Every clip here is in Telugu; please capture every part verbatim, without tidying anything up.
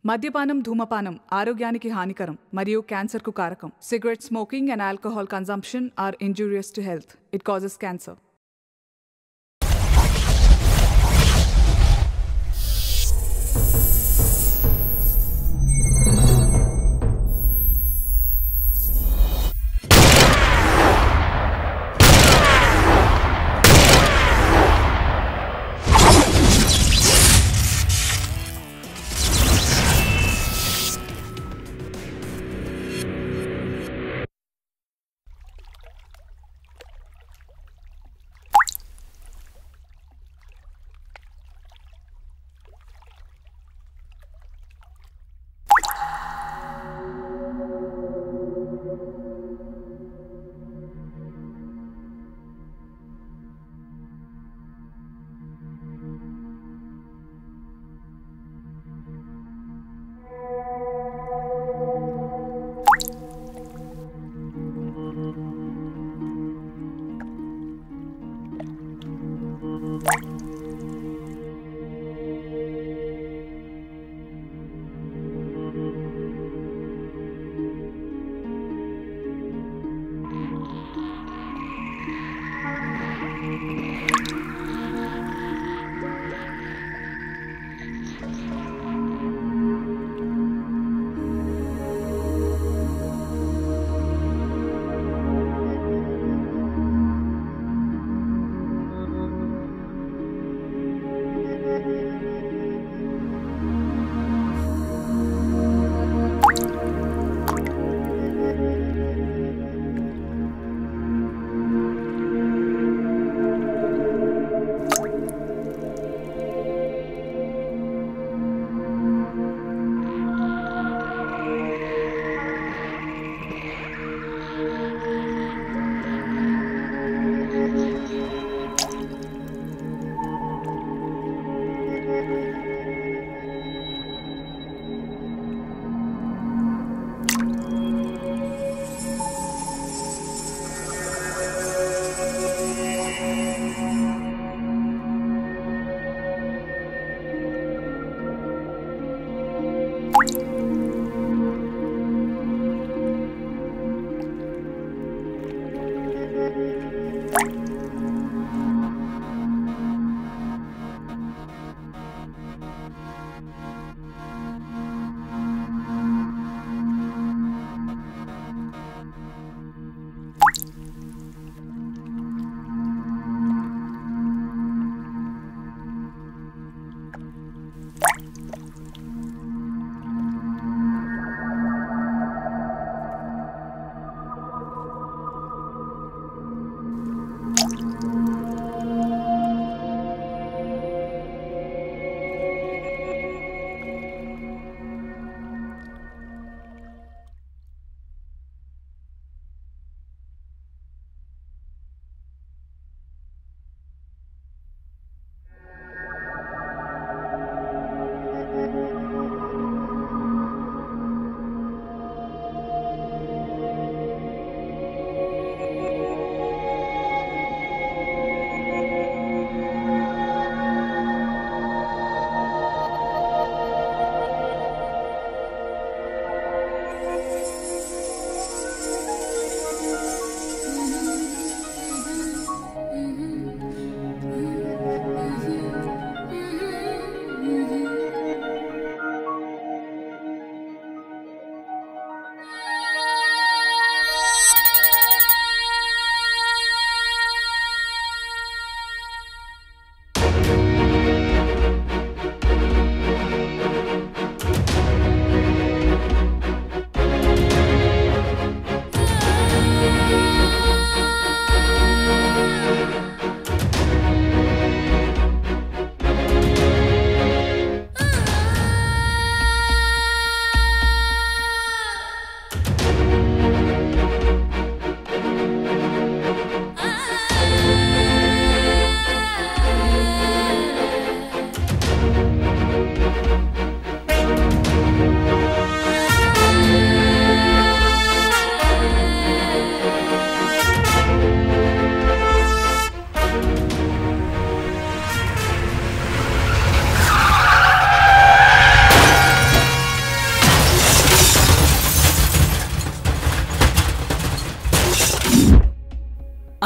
మద్యపానం ధూమపానం ఆరోగ్యానికి హానికరం మరియు క్యాన్సర్కు కారకం. Cigarette smoking and alcohol consumption are injurious to health. It causes cancer.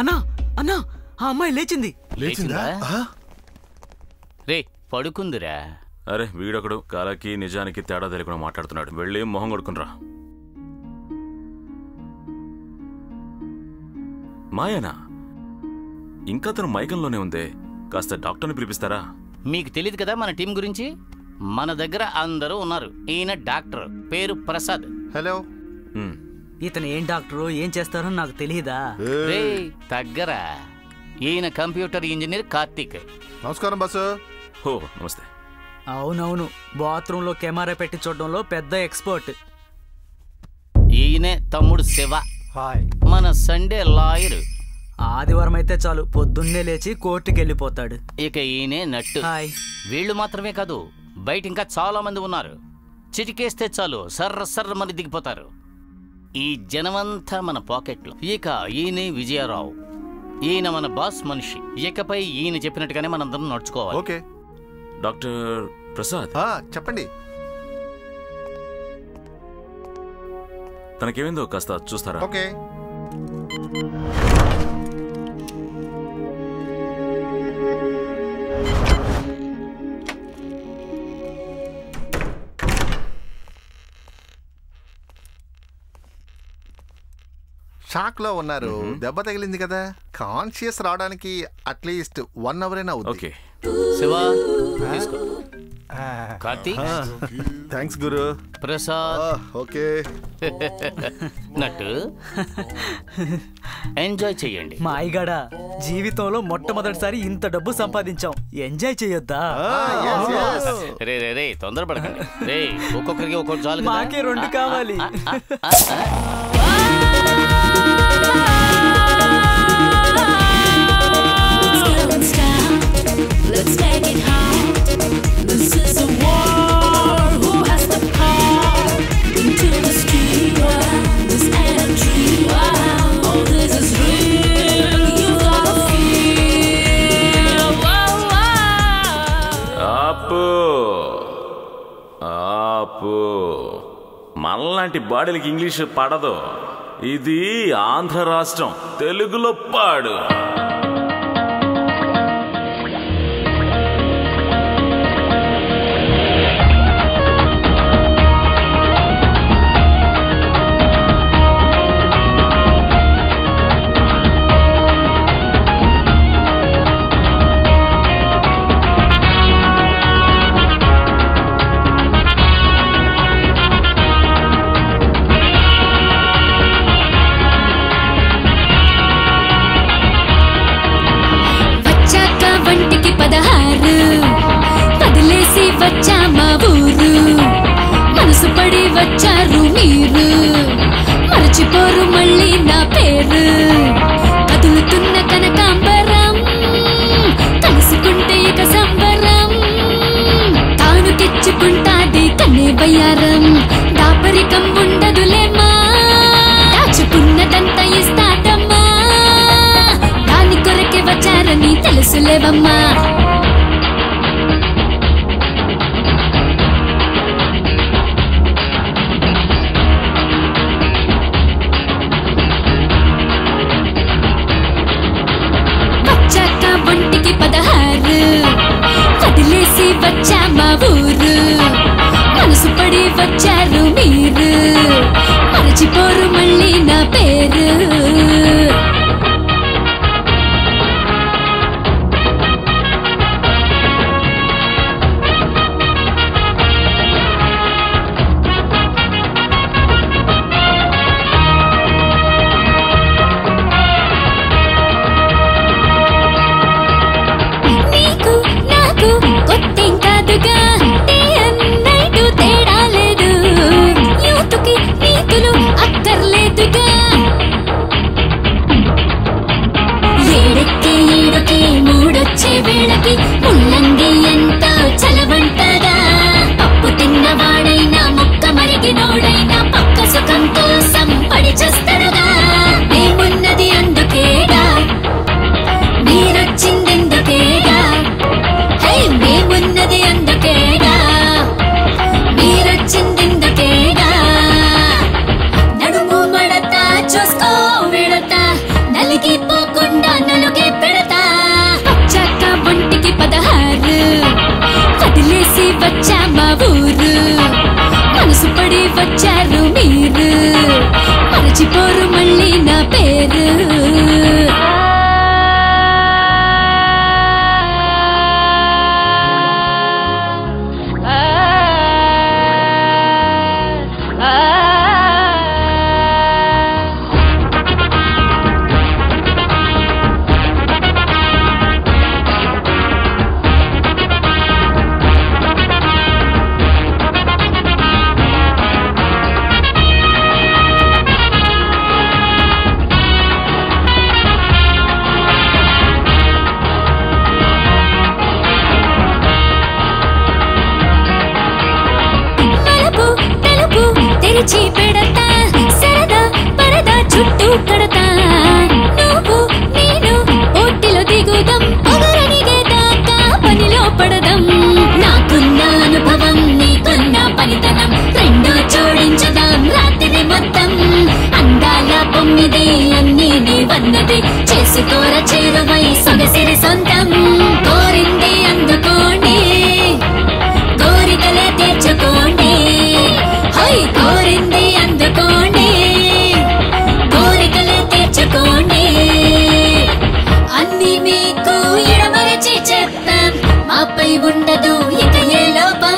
అన్నా అన్నా ఆ అమ్మాయి లేచింది. లేచిందా? రే పడుకుందిరా. అరే వీడొకడు కళకి నిజానికి తేడా తెలియకుండా మాట్లాడుతున్నాడు. వెళ్ళి మొహం కొడుకునరా. మాయనా ఇంకా తను మైకంలోనే ఉందే. కాస్త డాక్టర్ని పిలిపిస్తారా? మీకు తెలియదు కదా మన టీం గురించి. మన దగ్గర అందరూ ఉన్నారు. ఈయన డాక్టర్, పేరు ప్రసాద్. హలో. ఇతను ఏం డాక్టరు ఏం చేస్తారో నాకు తెలియదా? రే తగ్గరా. ఈయన కంప్యూటర్ ఇంజనీర్ కార్తీక్. నమస్కారం బాసు. ఓ నమస్తే. అవునవును, బాత్రూమ్ లో కెమెరా పెట్టి చూడడంలో పెద్ద ఎక్స్పర్ట్. ఈయనే తమ్ముడు శివ, మన సండే లాయర్. ఆదివారం అయితే చాలు పొద్దున్నే లేచి కోర్టుకి వెళ్ళిపోతాడు. ఇక ఈయనే నట్టు. వీళ్ళు మాత్రమే కాదు, బయట ఇంకా చాలా మంది ఉన్నారు. చిటికేస్తే చాలు సర్ర సర్ర మంది దిగిపోతారు. ఈ జనమంతా మన పాకెట్లో. ఇక ఈయనే విజయారావు. ఈయన మన బాస్ మనిషి. ఇకపై ఈయన చెప్పినట్టుగానే మనందరం నడుచుకోవాలి. ఓకే. డాక్టర్ ప్రసాద్ చెప్పండి. తనకేమైందో కాస్త చూస్తారా? ఓకే. షాక్ లో ఉన్నారు. దెబ్బ తగిలింది కదా, కాన్షియస్ రావడానికి అట్లీస్ట్ వన్ అవర్ అయినా అవుతుంది. శివా తీసుకో. కార్తీక్ థ్యాంక్స్ గురు. ప్రసాద్ ఓకే. నట్టు ఎంజాయ్ చెయ్యండి. మా అయ్యగాడా జీవితంలో మొట్టమొదటిసారి ఇంత డబ్బు సంపాదించాం, ఎంజాయ్ చెయ్యొద్దా? రే రే రే తొందరపడకండి. రే ఒక్కొక్కరికి ఒక్కొక్కటి చాలు. మాకే రెండు కావాలి. Let's make it hot. This is a war. Who has the power? Into the street. This energy. All this is real. You gotta feel. ఆపు ఆపు. మనలాంటి బాడీలకి ఇంగ్లీష్ పడదు. ఇది ఆంధ్ర రాష్ట్రం, తెలుగులో పాడు. వచ్చా మా ఊరు, మనసు పడి వచ్చారు మీరు, మరచిపోరు మళ్ళీ నా పేరు. కదులుతున్న కనకాంబరం, కలుసుకుంటే ఇక సంబరం. తానుకిచ్చుకుంటాది కన్నే బయ్యారం, దాపరికం ఉండదులేమా. దాచుకున్నదంతా ఇస్తాటమ్మా, దాని కొరకే వచ్చారని తెలుసులేవమ్మా. ఒంటికి పదహారు, వదిలేసి వచ్చా మా ఊరు, మనసు పడి వచ్చారు మీరు, మరచిపోరు మళ్ళీ నా పేరు. ఇచ్చారు మీరు మరచిపోరు మళ్ళీ నా పేరు పెడతా సరదా పరదా చుట్టూ కడతా నువ్వు నేను ఒట్టిలో దిగుదాం పొగరనిగే దాకా పనిలో పడదాం నాకున్న అనుభవం నీకున్న పనితనం రెండు జోడించుదాం రాత్రి మొత్తం అందాల పొమ్మిది అన్నీ నీవన్నది చేసుకోర చేరువై సొగసిరి సొంతం కోరింది అందుకోండి కోరికలే తీర్చుకోండి హై కోరింది అందుకోండి కోరికలే తీర్చుకోండి అన్ని మీకు ఎడమరచి చెప్తాం మాపై ఉండదు ఇక ఏ లోపం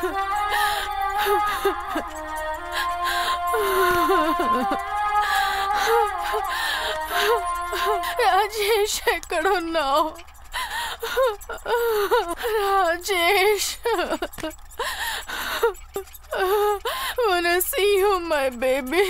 రాజేష్ ఎక్కడున్నావు? Rajesh, wanna see you, my baby.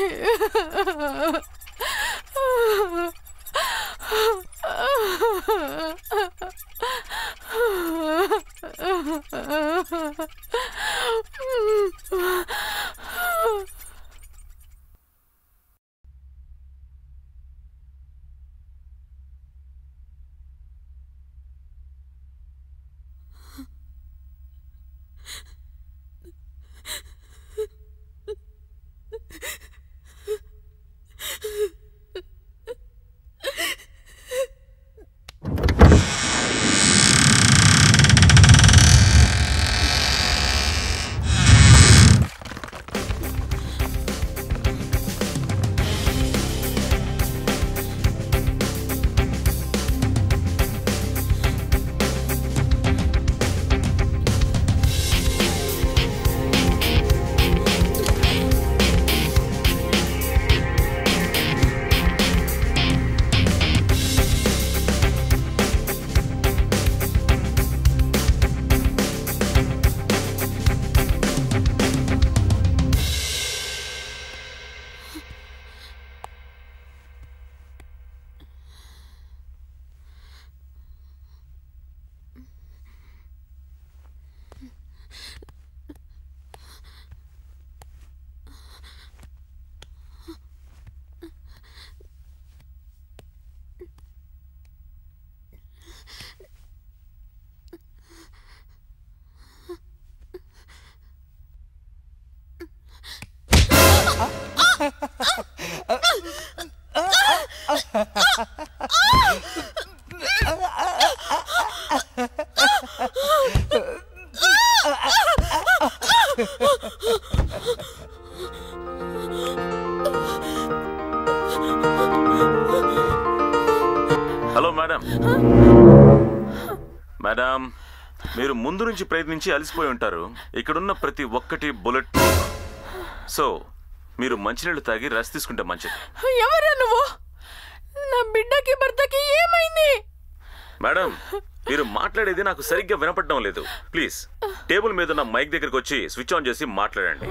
Hello madam. Madam, మీరు ముందు నుంచి ప్రయత్నించి అలసిపోయి ఉంటారు. ఇక్కడున్న ప్రతి ఒక్కటి బుల్లెట్. సో మీరు మంచినీళ్ళు తాగి రెస్ట్ తీసుకుంటే మంచిది. ఎవరా నువ్వు? నా బిడ్డకి భర్తకి ఏమైంది? మేడం, మీరు మాట్లాడేది నాకు సరిగ్గా వినపడడం లేదు. ప్లీజ్ టేబుల్ మీద ఉన్న మైక్ దగ్గరికి వచ్చి స్విచ్ ఆన్ చేసి మాట్లాడండి.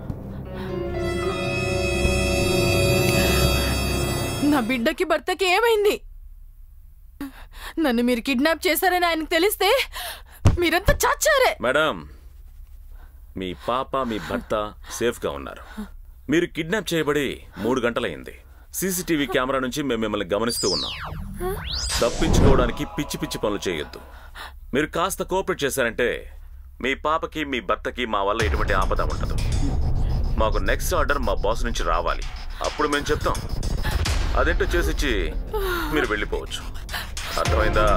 నా బిడ్డకి భర్తకి ఏమైంది? నన్ను మీరు కిడ్నాప్ చేశారని ఆయనకు తెలిస్తే మీరంతా చాచారే. మేడం, మీ పాప మీ భర్త సేఫ్ గా ఉన్నారు. మీరు కిడ్నాప్ చేయబడి మూడు గంటలైంది. సీసీటీవీ కెమెరా నుంచి మేము మిమ్మల్ని గమనిస్తూ ఉన్నాం. తప్పించుకోవడానికి పిచ్చి పిచ్చి పనులు చేయొద్దు. మీరు కాస్త కోఆపరేట్ చేశారంటే మీ పాపకి మీ భర్తకి మా వల్ల ఎటువంటి ఆపద ఉండదు. మాకు నెక్స్ట్ ఆర్డర్ మా బాస్ నుంచి రావాలి. అప్పుడు మేము చెప్తాం. అదేంటో చేసిచ్చి మీరు వెళ్ళిపోవచ్చు. అర్థమైందా?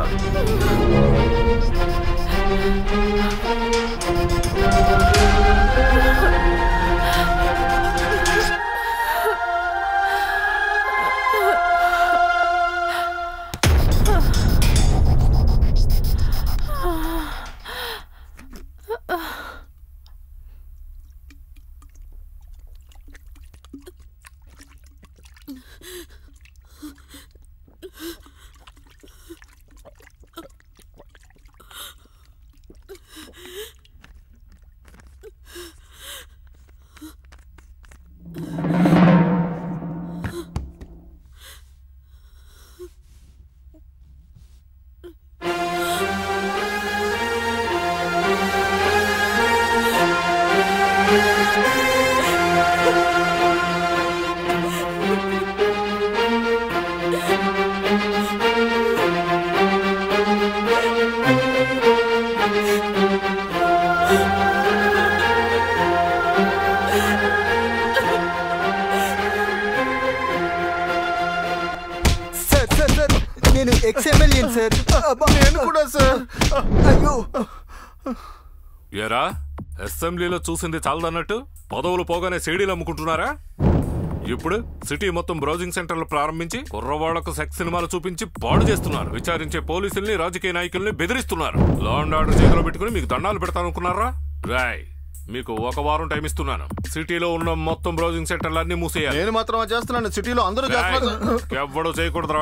ఏరా, అసెంబ్లీలో చూసింది చాలదన్నట్టు పదవులు పోగానే సీడీలు అమ్ముకుంటున్నారా? ఇప్పుడు సిటీ మొత్తం బ్రౌజింగ్ సెంటర్లు ప్రారంభించి కుర్రవాళ్లకు సెక్స్ సినిమాలు చూపించి పాడు చేస్తున్నారు. విచారించే పోలీసుల్ని, రాజకీయ నాయకుల్ని బెదిరిస్తున్నారు. లా అండ్ ఆర్డర్ చేతిలో పెట్టుకుని మీకు దండాలు పెడతానుకున్నారా? రాయ్, మీకు ఒక వారం టైం ఇస్తున్నాను. సిటీలో ఉన్న మొత్తం బ్రౌజింగ్ సెంటర్లు అన్ని మూసేయాలి. నేను మాత్రం చేస్తున్నాను, సిటీలో అందరూ చేస్తున్నారు. ఎవ్వడూ చేయకూడదురా.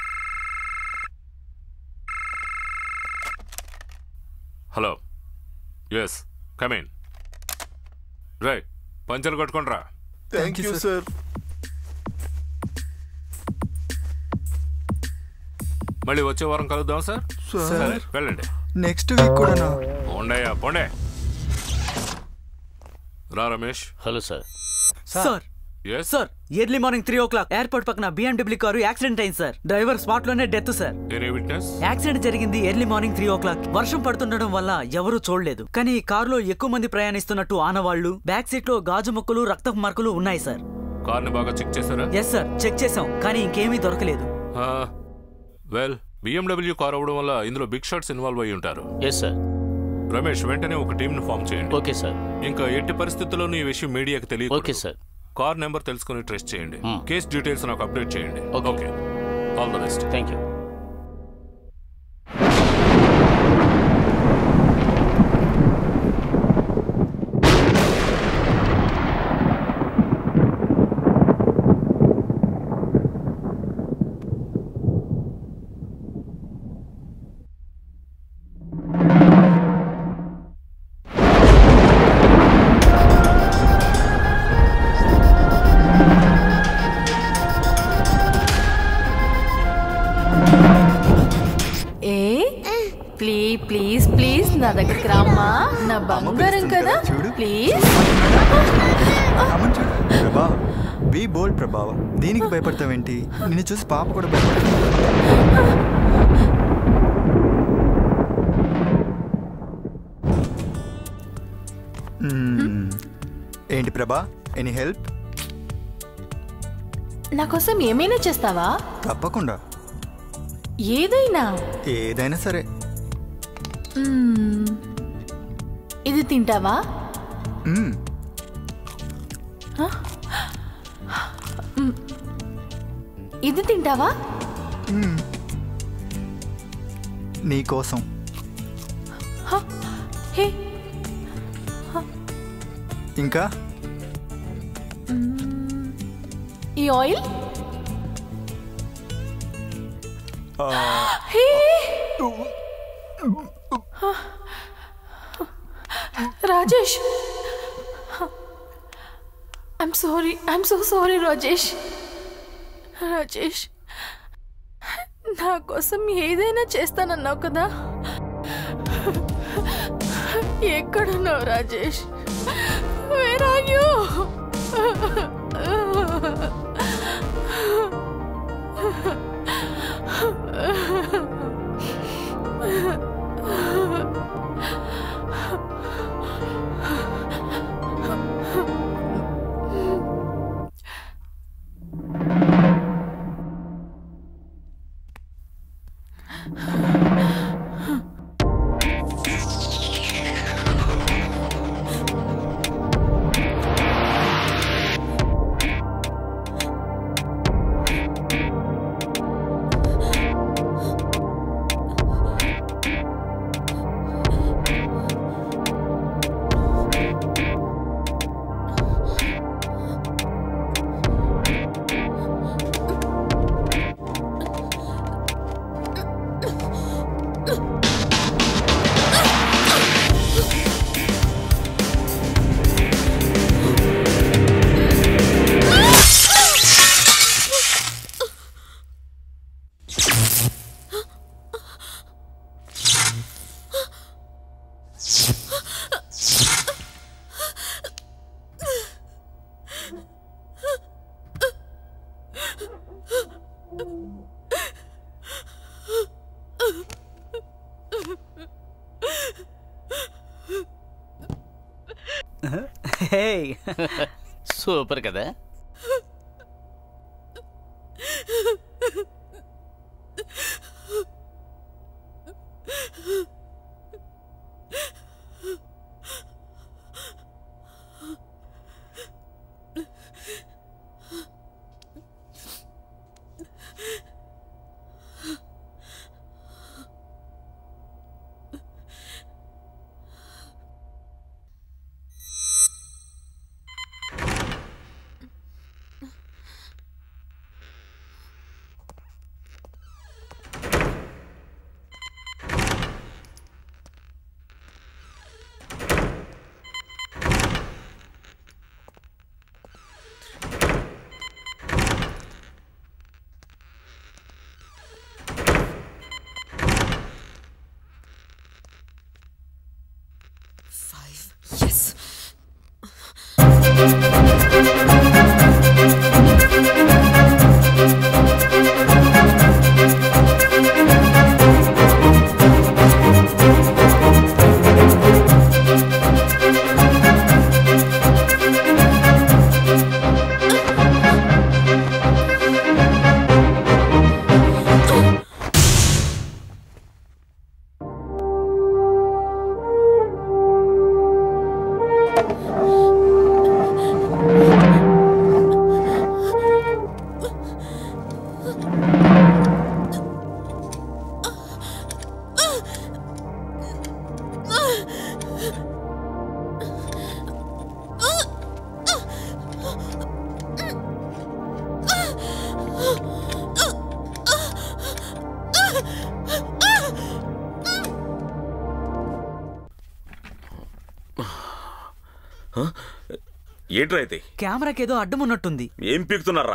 Hello, yes come in. రై పంచలు కట్టుకోండి రా. Thank you sir. మళ్ళీ వచ్చే వారం కలుద్దాం సార్. సరే వెళ్ళండి. నెక్స్ట్ వీక్ కూడా పోండయ్యా పోండే. రా Ramesh. Hello sir. Sir sir early morning three o'clock airport పక్కన బిఎండబ్ల్యూ కారు యాక్సిడెంట్ అయింది సార్. డ్రైవర్ స్పాట్ లోనే డెత్ సార్. యాక్సిడెంట్ జరిగింది early morning three o'clock. వర్షం పడుతుండడం వల్ల ఎవరూ చూడలేదు. కానీ కారులో ఎక్కువ మంది ప్రయాణిస్తున్నట్టు ఆనవాళ్లు, బ్యాక్ సీట్ లో గాజు ముక్కలు, రక్తపు మార్కులు ఉన్నాయి సార్. కార్ ని బాగా చెక్ చేశారా? ఎస్ సార్, చెక్ చేసాం కానీ ఇంకేమీ దొరకలేదు. వెల్, బిఎండబ్ల్యూ కార్ అవడం వల్ల ఇందులో బిగ్ షాట్స్ ఇన్వాల్వ్ అయి ఉంటారు. Yes sir. రమేష్ వెంటనే ఒక టీమ్ ను ఫామ్ చేయండి. Okay sir. ఇంకా ఎట్టి పరిస్థితుల్లోనూ ఈ విషయం మీడియాకి తెలియదు. Okay sir. కార్ నెంబర్ తెలుసుకుని ట్రేస్ చేయండి. కేస్ డీటెయిల్స్ నాకు అప్డేట్ చేయండి. Okay, all the best. Thank you. Please please నా దగ్గరికి రామ్మా, నా బంగారం కదా, ప్లీజ్. ప్రభా, బీ బోల్డ్ ప్రభావ. దీనికి భయపడతావేంటి? నిన్ను చూసి పాప కూడా భయపడుతుంది. ఏంటి ప్రభా, ఎనీ హెల్ప్? నా కోసం ఏమైనా చేస్తావా? తప్పకుండా. ఏదైనా? ఏదైనా సరే. ఇది తింటావా? ఇది తింటావా? నీకోసం. ఇంకా ఈ oil? Rajesh, I'm sorry, I'm so sorry Rajesh. Rajesh, నా కోసం ఏదైనా చేస్తానన్నావు కదా, ఎక్కడున్నావు Rajesh? Where are you? Super కదా. five. Yes. ఏంట్రా ఇది? కెమెరాకేదో అడ్డం ఉన్నట్టుంది. ఏం పీకుతున్నారా?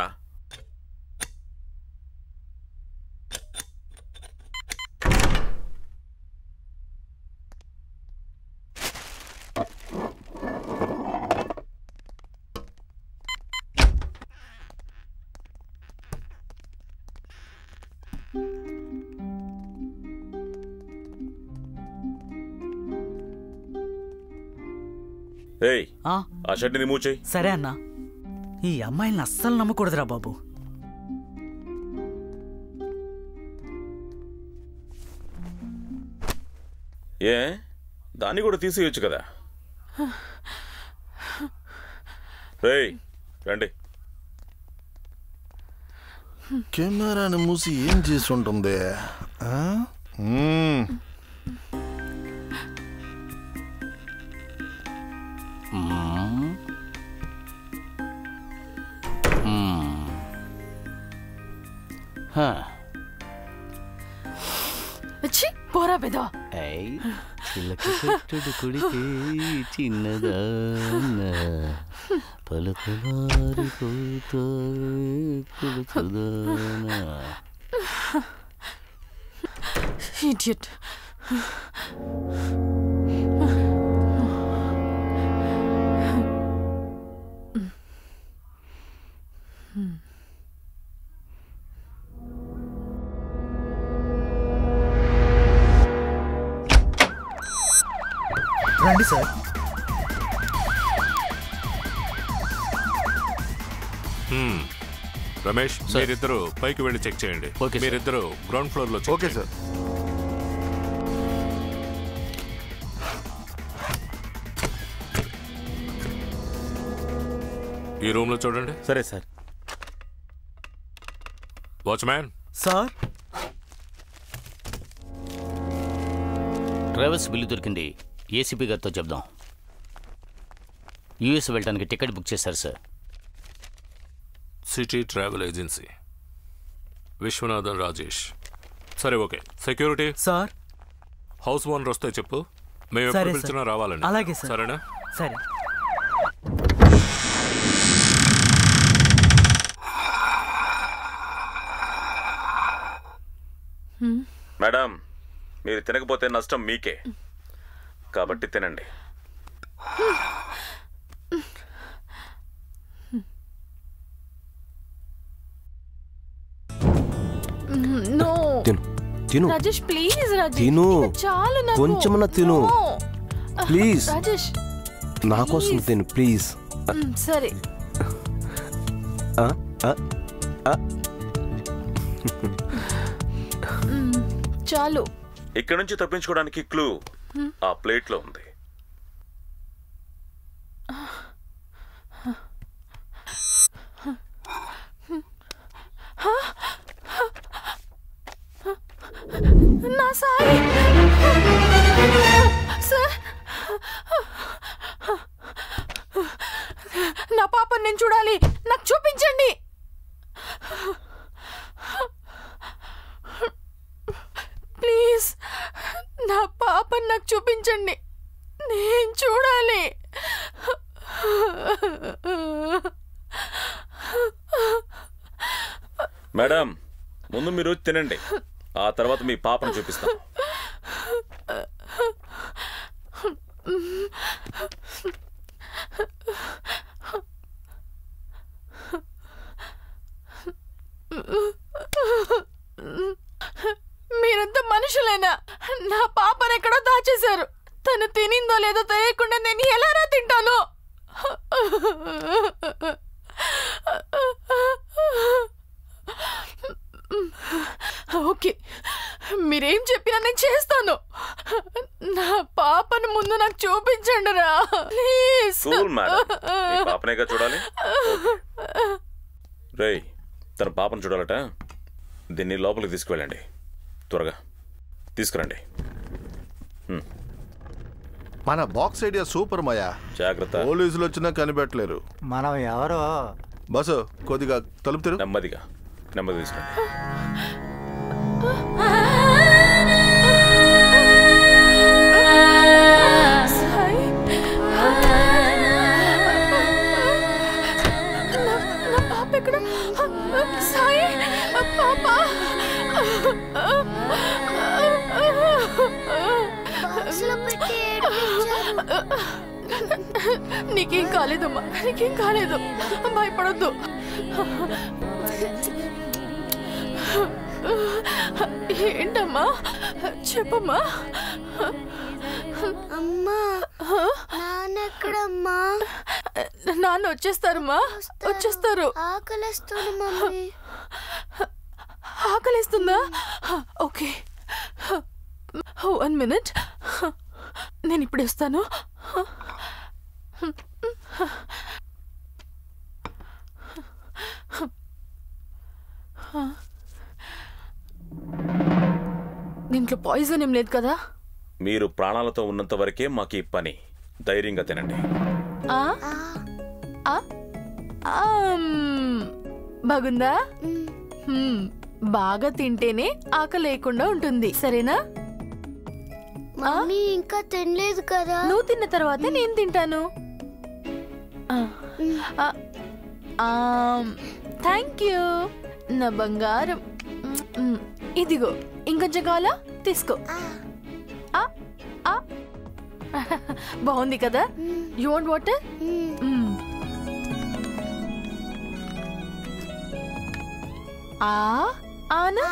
ఏయ్, ఆ షర్ట్ని రిమూవ్ చేయి. సరే అన్నా. ఈ అమ్మాయిని అస్సలు నమ్మకూడదురా బాబు. ఏ, దాన్ని కూడా తీసేయచ్చు కదా. ఏయ్, రండి. కెమెరాని మూసి ఏం చేసి ఉంటుంది? పోరా పెదా. చిలకడు కుడితే చిన్నదాన పలుకులారిపోతానా. ఇడియట్. రండి సార్. రమేష్, మీరిద్దరు పైకి వెళ్ళి చెక్ చేయండి. మీరిద్దరు గ్రౌండ్ ఫ్లోర్ లో. Okay sir. ఈ రూమ్ లో చూడండి. సరే sir. Watchman. Sir. Travels bill దొరికింది. ఏసీపీ గారితో చెప్దాం. యూఎస్ వెళ్ళడానికి టికెట్ బుక్ చేశారు sir. City travel agency, Viswanathan Rajesh. సరే, okay. Security sir. House owner వస్తే చెప్పు, మేము ఎప్పుడు పిలిచినా రావాలండి. అలాగే సార్. సరేనా? సరే. మేడం, మీరు తినకపోతే నష్టం మీకే, కాబట్టి తినండి. నో తిను తిను రాజేష్, ప్లీజ్ రాజేష్, తిను. చాలు నాకు. కొంచెమన్నా తిను ప్లీజ్. రాజేష్, నా కోసం తిను ప్లీజ్. సరే. చాలు. ఇక్కడ నుంచి తప్పించుకోవడానికి క్లూ ఆ ప్లేట్ లో ఉంది. నా సాయి సార్, నా పాపని నేను చూడాలి, నాకు చూపించండి. ప్లీజ్, నా పాపని నాకు చూపించండి, నేను చూడాలి. మేడం, ముందు మీరు తినండి, ఆ తర్వాత మీ పాపను చూపిస్తాం. మీరంతా మనుషులేనా? నా పాపను ఎక్కడో దాచేశారు. తను తినిందో లేదో తెలియకుండా నేను ఎలారా తింటాను? ఓకే, మీరేం చెప్పినా నేను చేస్తాను. నా పాపను ముందు నాకు చూపించండి రా ప్లీజ్. పాపనేగా చూడాలి. రేయ్, తన పాపను చూడాలట. దీన్ని లోపలికి తీసుకువెళ్ళండి. త్వరగా తీసుకురండి. మన బాక్స్ ఐడియా సూపర్ మాయా. జాగ్రత్త, పోలీసులు వచ్చినా కనిపెట్టలేరు. మనం ఎవరో బస్సు కొద్దిగా తలుపు తెరు. నెమ్మదిగా నెమ్మది తీసుకురండి. నీకేం కాలేదమ్మా, నీకేం కాలేదు, భయపడొద్దు. ఏంటమ్మా చెప్పమ్మా. అమ్మా, నాన్నెక్కడమ్మా? నాన్న వచ్చేస్తారమ్మా, వచ్చేస్తారు. ఆకలిస్తుంది మమ్మీ. ఆకలిస్తుందా? ఓకే, వన్ మినిట్, నేను ఇప్పుడు వస్తాను. దీంట్లో పాయిజన్ ఏం లేదు కదా? మీరు ప్రాణాలతో ఉన్నంత వరకే మాకు ఈ పని. ధైర్యంగా తినండి. బాగుందా? బాగా తింటేనే ఆకలి లేకుండా ఉంటుంది, సరేనా? మమ్మీ ఇంకా తినలేదు కదా. నువ్వు తిన్న తర్వాతే నేను తింటాను. థ్యాంక్ యూ నా బంగారం. ఇదిగో ఇంకొంచెం కావాలా? తీసుకో. బాగుంది కదా? You want water? ఆనా?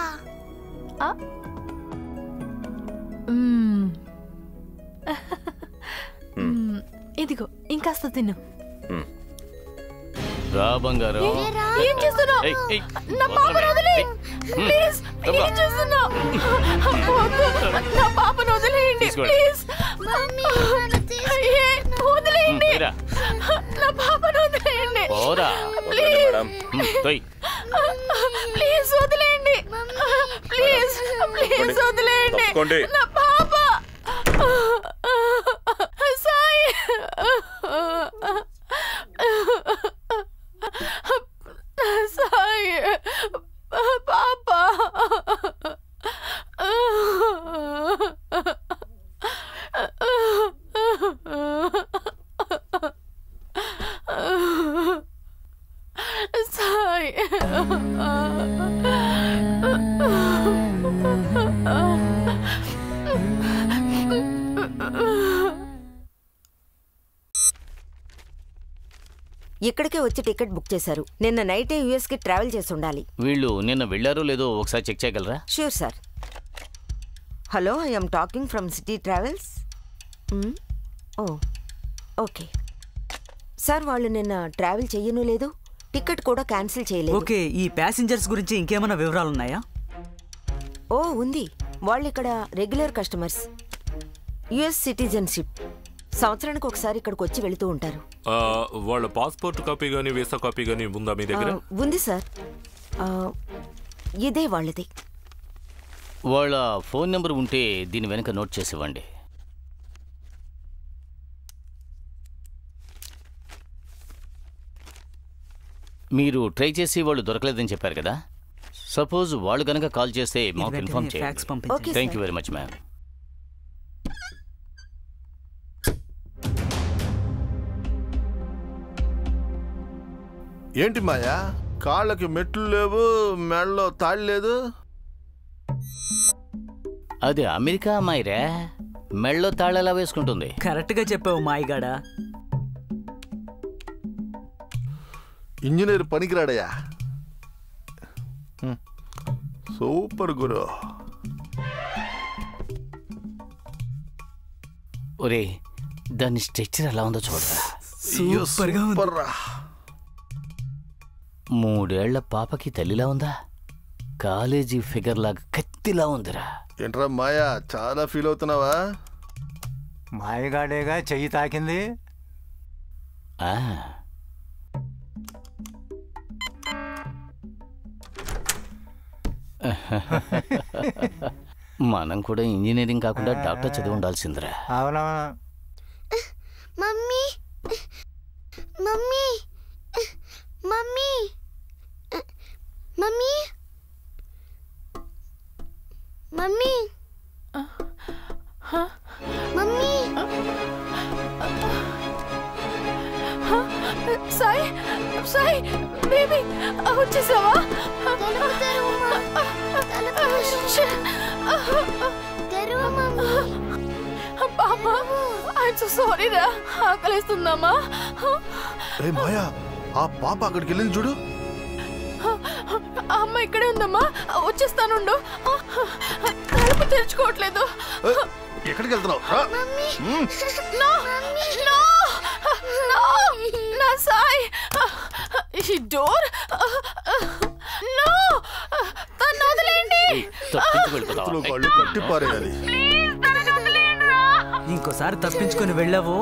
ఇదిగో ఇంకాస్త తిను. రా బంగారం. ఏం చేస్తున్నావు? నా పాపను వదిలే ప్లీజ్. ఏం చేస్తున్నావు? నా పాపను వదిలేయండి ప్లీజ్. వదిలేయండి, నా పాపను వదిలేయండి ప్లీజ్. ప్లీజ్ వదిలేయండి, ప్లీజ్ ప్లీజ్ వదిలేయండి నా పాప. సాయి, సాయి పాప. సాయి ఇక్కడికే వచ్చి టికెట్ బుక్ చేశారు. నిన్న నైటే యూఎస్ కి ట్రావెల్ చేసి ఉండాలి. వీళ్ళు నిన్న వెళ్ళారో లేదో ఒకసారి చెక్ చేయగలరా? Sure sir. Hello, I'm talking from city travels. Oh okay sir, వాళ్ళు నిన్న ట్రావెల్ చెయ్యను లేదు, టికెట్ కూడా క్యాన్సిల్ చేయలేదు. ఓకే, ఈ ప్యాసింజర్స్ గురించి ఇంకేమైనా వివరాలు ఉన్నాయా? ఓ ఉంది, వాళ్ళు ఇక్కడ రెగ్యులర్ కస్టమర్స్, యుఎస్ సిటిజన్షిప్, సంవత్సరానికి ఒకసారి ఇక్కడికి వచ్చి వెళుతూ ఉంటారు. వాళ్ళ పాస్పోర్ట్ కాపీ గానీ వీసా కాపీ గానీ ఉందా మీ దగ్గర? ఉంది సార్, ఇదే వాళ్ళది. వాళ్ళ ఫోన్ నెంబర్ ఉంటే దీని వెనక నోట్ చేసి ఇవ్వండి. మీరు ట్రై చేసి వాళ్ళు దొరకలేదని చెప్పారు కదా, సపోజ్ వాళ్ళు కనుక కాల్ చేస్తే మాకు ఇన్ఫార్మ్ చేయండి. Thank you very much ma'am. ఏంటి మాయా, కాళ్ళకి మెట్లు లేవు, మెడలో తాళి లేదు? అది అమెరికా అమ్మాయిరా, మెళ్ళో తాళెలా వేసుకుంటుంది? కరెక్ట్ గా చెప్పావు మాయిగాడా. ఇంజనీర్ పనికిరాడయ్యా. సూపర్ గురు. ఒరే దాని స్ట్రక్చర్ ఎలా ఉందో చూడరా. సూపర్ గా ఉంది. మూడేళ్ల పాపకి తల్లిలా ఉందా? కాలేజీ ఫిగర్ లాగా కత్తిలా ఉందిరా. ఏంట్రా మాయా, చాలా ఫీల్ అవుతున్నావా? మాయగాడేగా చెయ్యి తాకింది. మనం కూడా ఇంజనీరింగ్ కాకుండా డాక్టర్ చదివి ఉండాల్సిందిరా. అవునవును. Mummy mummy mummy mummy mummy mummy Sai Sai baby వచ్చేసావా? పాపా ఐఎమ్ సో సారీ రా. ఆకలిస్తుందమ్మా. మాయా, ఆ పాప అక్కడికి వెళ్ళింది చూడు. అమ్మ ఇక్కడే ఉందమ్మా, వచ్చేస్తానుండు. తలుపు తెరుచుకోవట్లేదు. ఎక్కడికి వెళ్తున్నావు? నా సాయి ఈ డోర్ నో, తను వదిలేండి. కట్టి పారేయాలి. ఇంకోసారి తప్పించుకొని వెళ్ళావు.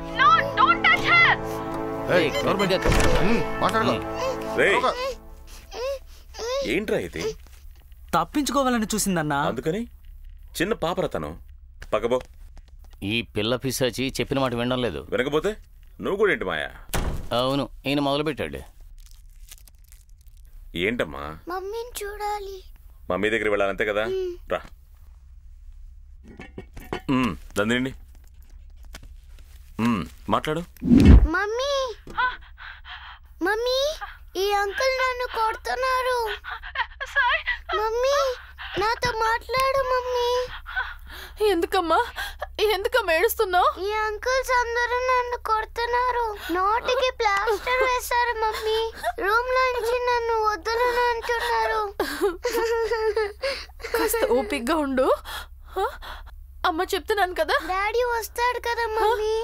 ఏంట్రా ఇది? తప్పించుకోవాలని చూసిందన్నా. అందుకని చిన్న పాపరతను పక్కబో. ఈ పిల్ల పిశాచి చెప్పిన మాట వినడం లేదు. వినకపోతే నువ్వు కూడా ఏంటి మాయా? అవును, ఈయన మొదలు పెట్టాడు. ఏంటమ్మా? మమ్మీని చూడాలి. మమ్మీ దగ్గర వెళ్ళాలంతే కదా. రా దండి మాట్లాడు. మమ్మీ మమ్మీ ఈ అంకుల్ నన్ను కొడుతున్నారు. మమ్మీ నాతో మాట్లాడు. మమ్మీ ఎందుకమ్మా ఎందుకమ్మా ఏడుస్తున్నావు? ఈ అంకుల్స్ అందరూ నన్ను కొడుతున్నారు. నోటికి ప్లాస్టర్ వేశారు. మమ్మీ రూమ్ నుంచి నన్ను వదలను అంటున్నారు. కాస్త ఓపిగ్గా ఉండు. అమ్మ చెప్తున్నాను కదా. డాడీ వస్తాడు కదా మమ్మీ.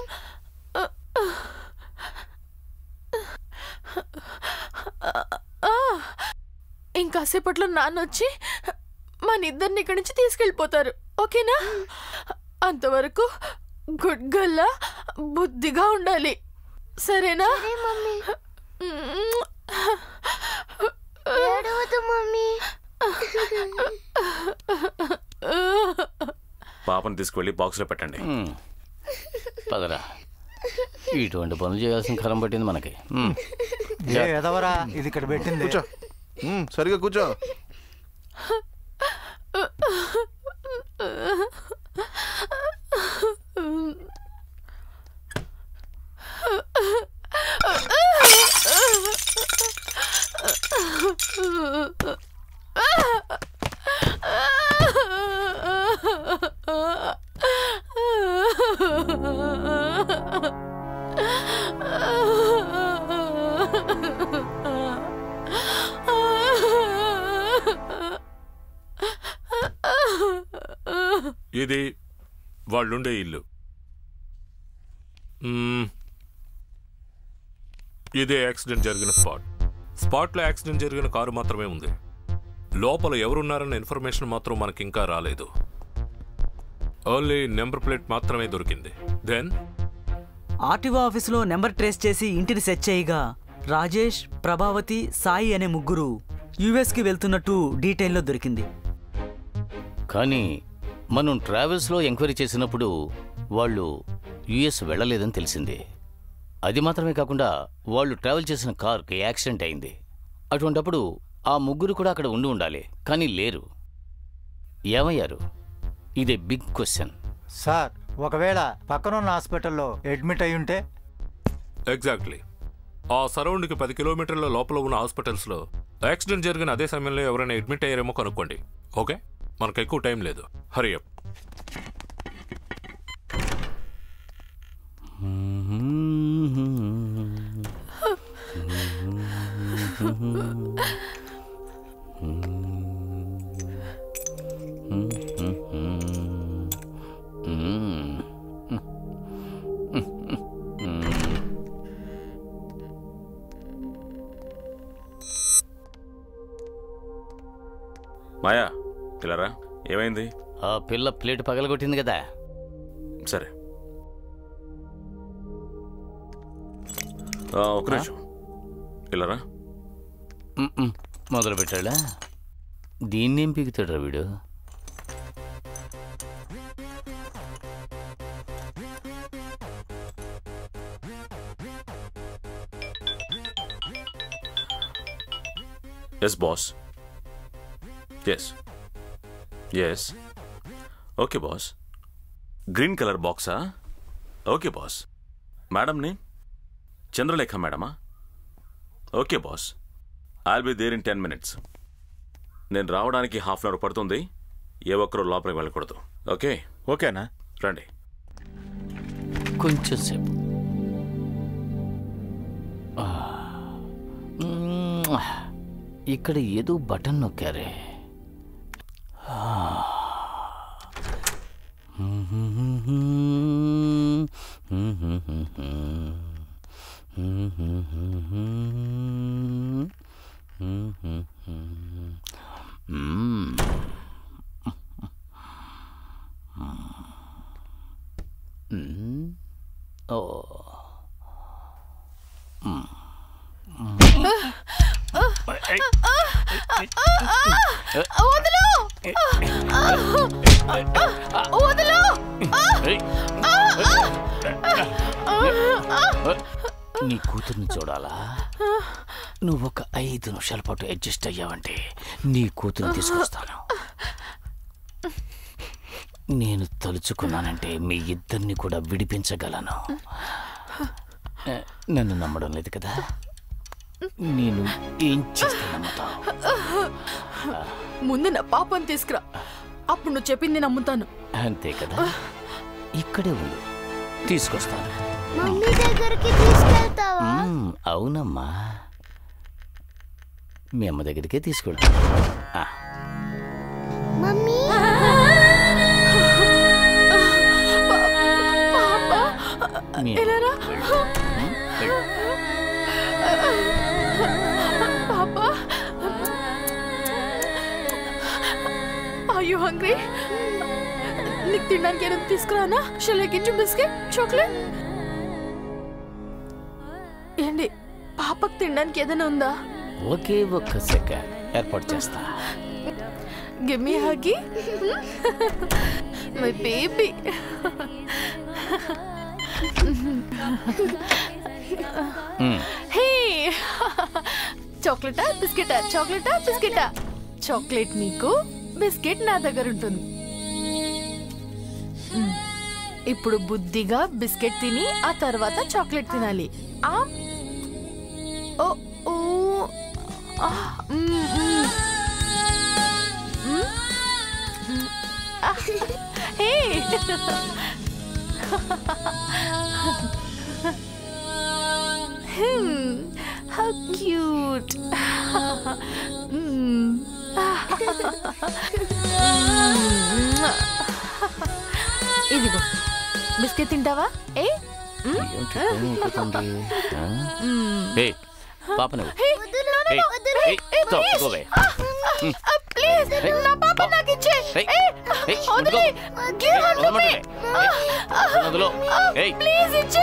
ఇంకాసేపట్లో నాన్న వచ్చి మన ఇద్దరిని ఇక్కడి నుంచి తీసుకెళ్ళిపోతారు. ఓకేనా? అంతవరకు గుడ్ గల్లా బుద్ధిగా ఉండాలి. సరేనా? మమ్మీ ఏడవదు మమ్మీ. పాపను తీసుకువెళ్ళి బాక్స్ లో పెట్టండి. పదరా, ఇటువంటి పనులు చేయాల్సిన కరం పట్టింది మనకి. ఎదవరా ఇది ఇక్కడ పెట్టింది. కూర్చో, సరిగా కూర్చో. ఇది వాళ్ళుండే ఇల్లు. ఇదే యాక్సిడెంట్ జరిగిన స్పాట్. స్పాట్లో యాక్సిడెంట్ జరిగిన కారు మాత్రమే ఉంది. లోపల ఎవరున్నారన్న ఇన్ఫర్మేషన్ మాత్రం మనకింకా రాలేదు. ఓన్లీ నెంబర్ ప్లేట్ మాత్రమే దొరికింది. దెన్ ఆర్టీఓ ఆఫీసులో నెంబర్ ట్రేస్ చేసి ఇంటిని సెర్చ్ చేయగా రాజేష్, ప్రభావతి, సాయి అనే ముగ్గురు యుఎస్కి వెళ్తున్నట్టు డీటెయిల్లో దొరికింది. కానీ మనం ట్రావెల్స్లో ఎంక్వైరీ చేసినప్పుడు వాళ్ళు యుఎస్ వెళ్ళలేదని తెలిసింది. అది మాత్రమే కాకుండా వాళ్ళు ట్రావెల్ చేసిన కార్కి యాక్సిడెంట్ అయింది. అటువంటప్పుడు ఆ ముగ్గురు కూడా అక్కడ ఉండి ఉండాలి, కానీ లేరు. ఏమయ్యారు? ఇదే బిగ్ క్వశ్చన్. సార్, ఒకవేళ పక్కనున్న హాస్పిటల్లో అడ్మిట్ అయి ఉంటే? ఎగ్జాక్ట్లీ. ఆ సరౌండ్కి పది కిలోమీటర్ల లోపల ఉన్న హాస్పిటల్స్లో యాక్సిడెంట్ జరిగిన అదే సమయంలో ఎవరైనా అడ్మిట్ అయ్యారేమో కనుక్కోండి. ఓకే, మనకు ఎక్కువ టైం లేదు. హరి అప్. మాయా పిల్లరా, ఏమైంది? ఆ పిల్ల ప్లేట్ పగలగొట్టింది కదా. సరే ఒక నిమిషం పిల్లరా. మొదలు పెట్టాడా? దీన్నేం పీకుతాడు వీడు? Yes boss. Yes yes okay boss. Green colour బాక్సా? Okay boss. మేడంని చంద్రలేఖ మేడమా? Okay boss. I'll be there in ten minutes. నేను రావడానికి హాఫ్ అన్ అవర్ పడుతుంది. ఏ ఒక్కరూ లోపలికి వెళ్ళకూడదు. ఓకే? ఓకేనా? రండి. కొంచెం సేపు. ఇక్కడ ఏదో బటన్ నొక్కారే. నీ కూతుర్ని చూడాలా? నువ్వు ఒక ఐదు నిమిషాల పాటు అడ్జస్ట్ అయ్యావంటే నీ కూతురు తీసుకొస్తాను. నేను తలుచుకున్నానంటే మీ ఇద్దరిని కూడా విడిపించగలను. నన్ను నమ్మడం లేదు కదా? నేను ఏం చేస్తా నమ్ముతావు? ముందు నా పాపని తీసుకురా, అప్పుడు నువ్వు చెప్పింది నమ్ముతాను. అంతే కదా? ఇక్కడే ఉండు, తీసుకొస్తాను. మమ్మీ దగ్గరికి తీసుకెళ్తావా? అవునమ్మా, మీ అమ్మ దగ్గరికే తీసుకెళ్తా. మమ్మీ పాపా, ఆర్ యు హంగ్రీ? నీకు తినడానికి ఏదైనా తీసుకురానా? Shall I get you biscuit, chocolate? ఏంటి పాపకు తినడానికి ఏదైనా ఉందా? ఒకే ఒక్క సెకండ్ ఏర్పాటు చేస్తా. Give me huggy my baby. Hey, చాక్లెటా బిస్కెటా? చాక్లెటా బిస్కెటా? చాక్లెట్ నీకు, బిస్కెట్ నా దగ్గర ఉంటుంది. ఇప్పుడు బుద్ధిగా బిస్కెట్ తిని ఆ తర్వాత చాక్లెట్ తినాలి. ఆ oh oh hey, how cute. ఇదిగో బిస్కెట్ తింటావా? ఏ పాప ప్లీజ్ నా పాప నాకు ఇచ్చే. ప్లీజ్ ఇచ్చే.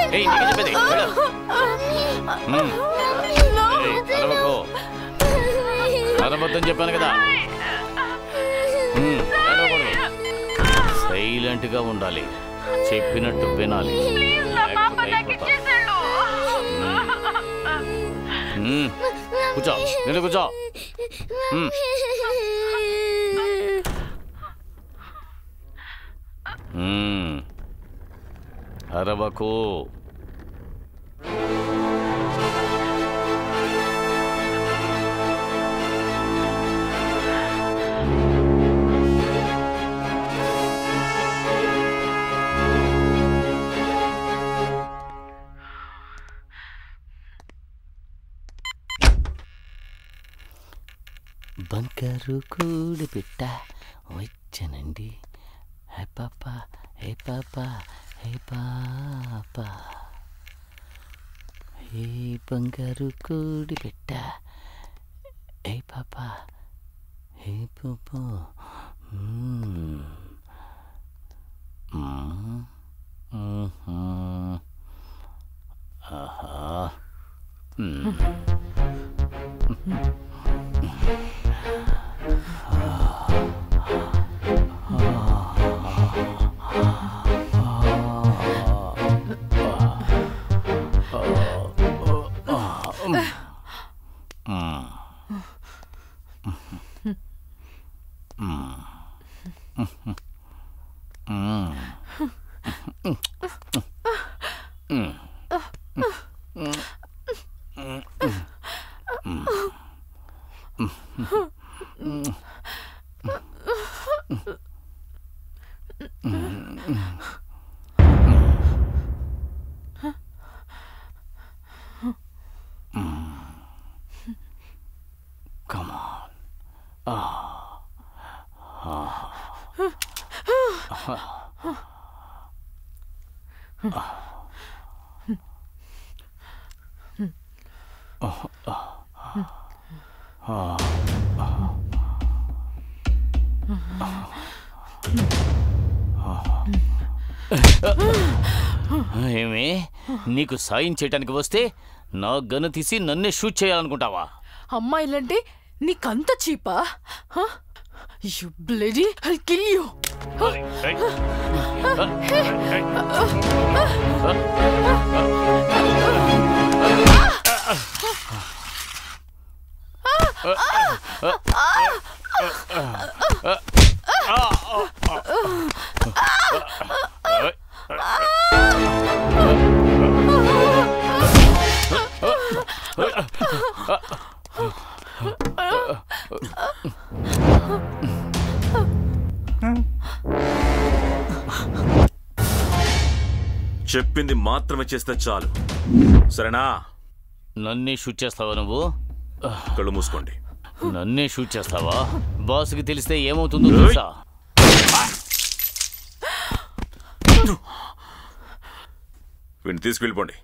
అరవద్దని చెప్పాను కదా. సైలెంట్ గా ఉండాలి, చెప్పినట్టు వినాలి. కూర్చో, నేను కూర్చో. అరవకు. బంగారు కూడి పెట్ట వచ్చానండి. హే పాప హే పాప హే పాప హే బంగారు కూడి పెట్ట హే పాప హే పాప. ఆహా. Come on. Ah. Ah. ఏమే నీకు సాయం చేయటానికి వస్తే నా గన్ను తీసి నన్నే షూట్ చేయాలనుకుంటావా? అమ్మాయిలంటే నీకంత చీపా? You bloody I'll kill you. చెప్పింది మాత్రమే చేస్తే చాలు, సరేనా? నన్నే షూట్ చేస్తావా నువ్వు? కళ్ళు మూసుకోండి. నన్నే షూట్ చేస్తావా? బాస్కి తెలిస్తే ఏమవుతుందో తెలుసా? వీడిని తీసుకెళ్ళిపోండి.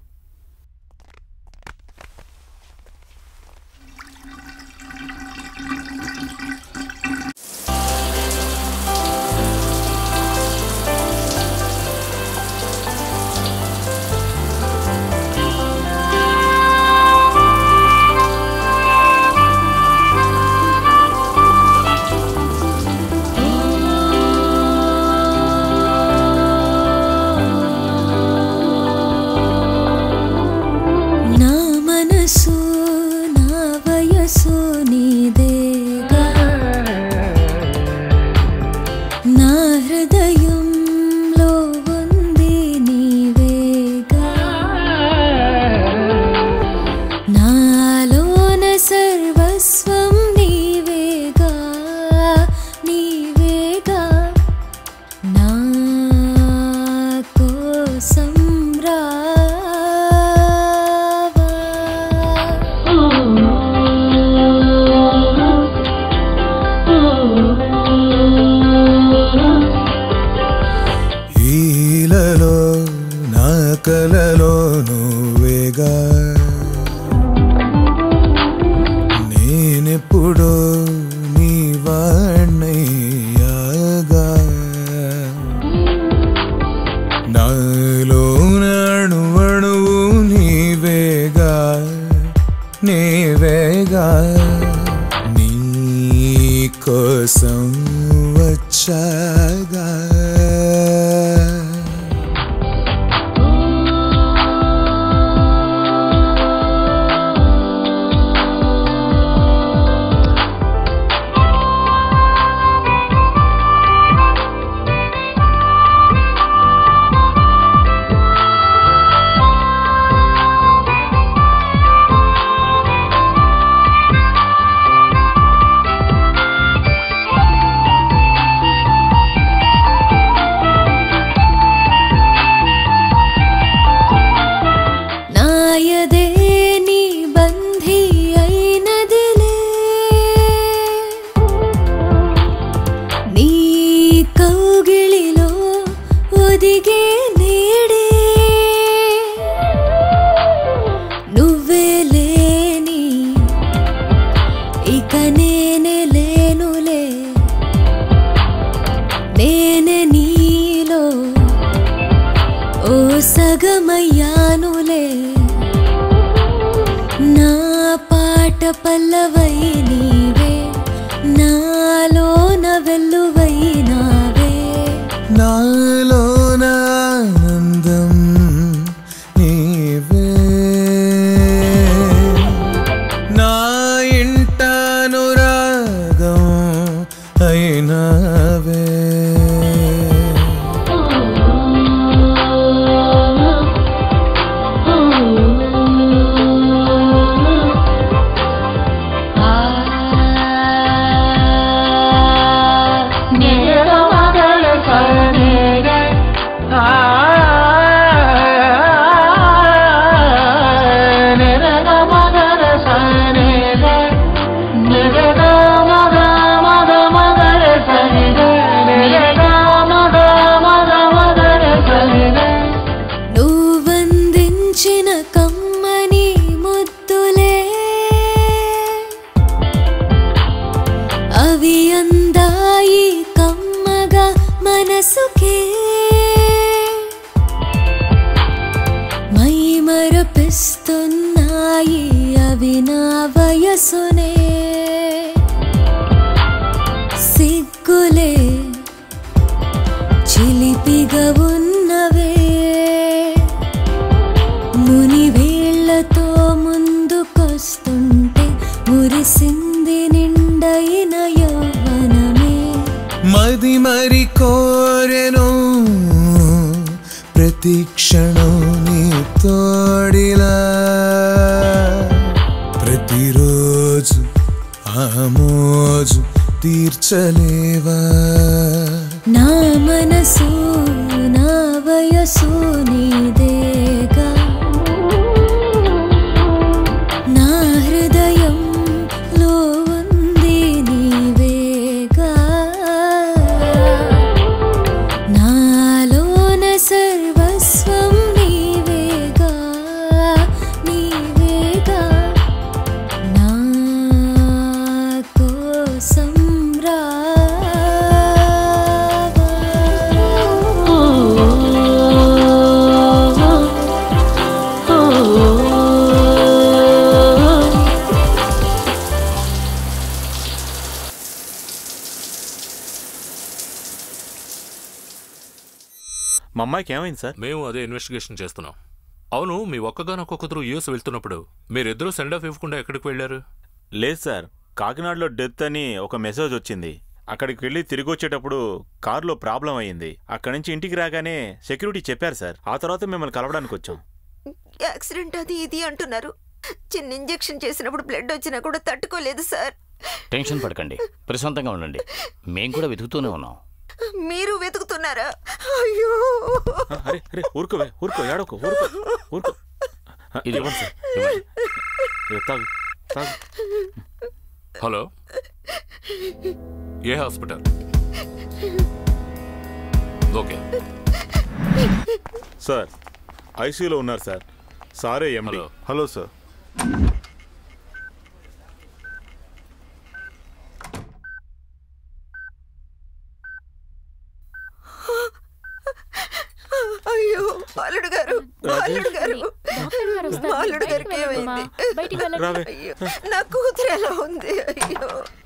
పల్లవై నీవే నాలోన వెల్లువై నావే నాలోన ఆనందం నీవే నా ఇంట అనురాగం అయినవే నువ్వందించిన కమ్మని ముద్దులే అవి అందాయి కమ్మగా మనసుకే మై మరపిస్తున్నాయి అవి నా వయసునే సిగ్గులే చిలిపిగా ఉన్నవే ముని వేళ్లతో ముందుకొస్తుంటే మురిసింది నిండైన యవ్వనమే మది మరి కోరెను ప్రతి క్షణం నీ తోడిలా ప్రతిరోజు ఆ మోజు తీర్చలేవా నా మనసు నా వయసు నీదేగా నా హృదయంలో ఉంది నీవేగా నాలోన సర్వస్వం నీవేగా నీవేగా నా కోసం మా అమ్మాయికి ఏమైంది సార్? మేము అదే ఇన్వెస్టిగేషన్ చేస్తున్నాం. అవును, మీ ఒక్కగానొక్క కూతురు యూఎస్ వెళ్తున్నప్పుడు మీరిద్దరూ సెండ్ ఆఫ్ ఇవ్వకుండా ఎక్కడికి వెళ్ళారు? లేదు సార్, కాకినాడలో డెత్ అని ఒక మెసేజ్ వచ్చింది. అక్కడికి వెళ్ళి తిరిగి వచ్చేటప్పుడు కారులో ప్రాబ్లం అయ్యింది. అక్కడి నుంచి ఇంటికి రాగానే సెక్యూరిటీ చెప్పారు సార్. ఆ తర్వాత మిమ్మల్ని కలవడానికి వచ్చాం. యాక్సిడెంట్ అది ఇది అంటున్నారు. చిన్న ఇంజెక్షన్ చేసినప్పుడు బ్లడ్ వచ్చినా కూడా తట్టుకోలేదు సార్. టెన్షన్ పడకండి, ప్రశాంతంగా ఉండండి. మేం కూడా వెతుకుతూనే ఉన్నాం. మీరు వెతుకుతున్నారా? అయ్యో అరే అరే ఊరుకోవే, ఊరుకో, ఏడోకో, ఊరుకో, ఊరుకో. ఇది ఇవ్వండి సార్, ఇవ్వండి. తాగు తాగు. హలో, ఏ హాస్పిటల్? ఓకే సార్, ఐసీయూలో ఉన్నారు సార్. సారే ఎండి. Hello sir. అయ్యో బాలుడు గారు, బాలుడు గారు, బాలుడు గారికి ఏమైంది? అయ్యో నా కూతురు ఎలా ఉంది? అయ్యో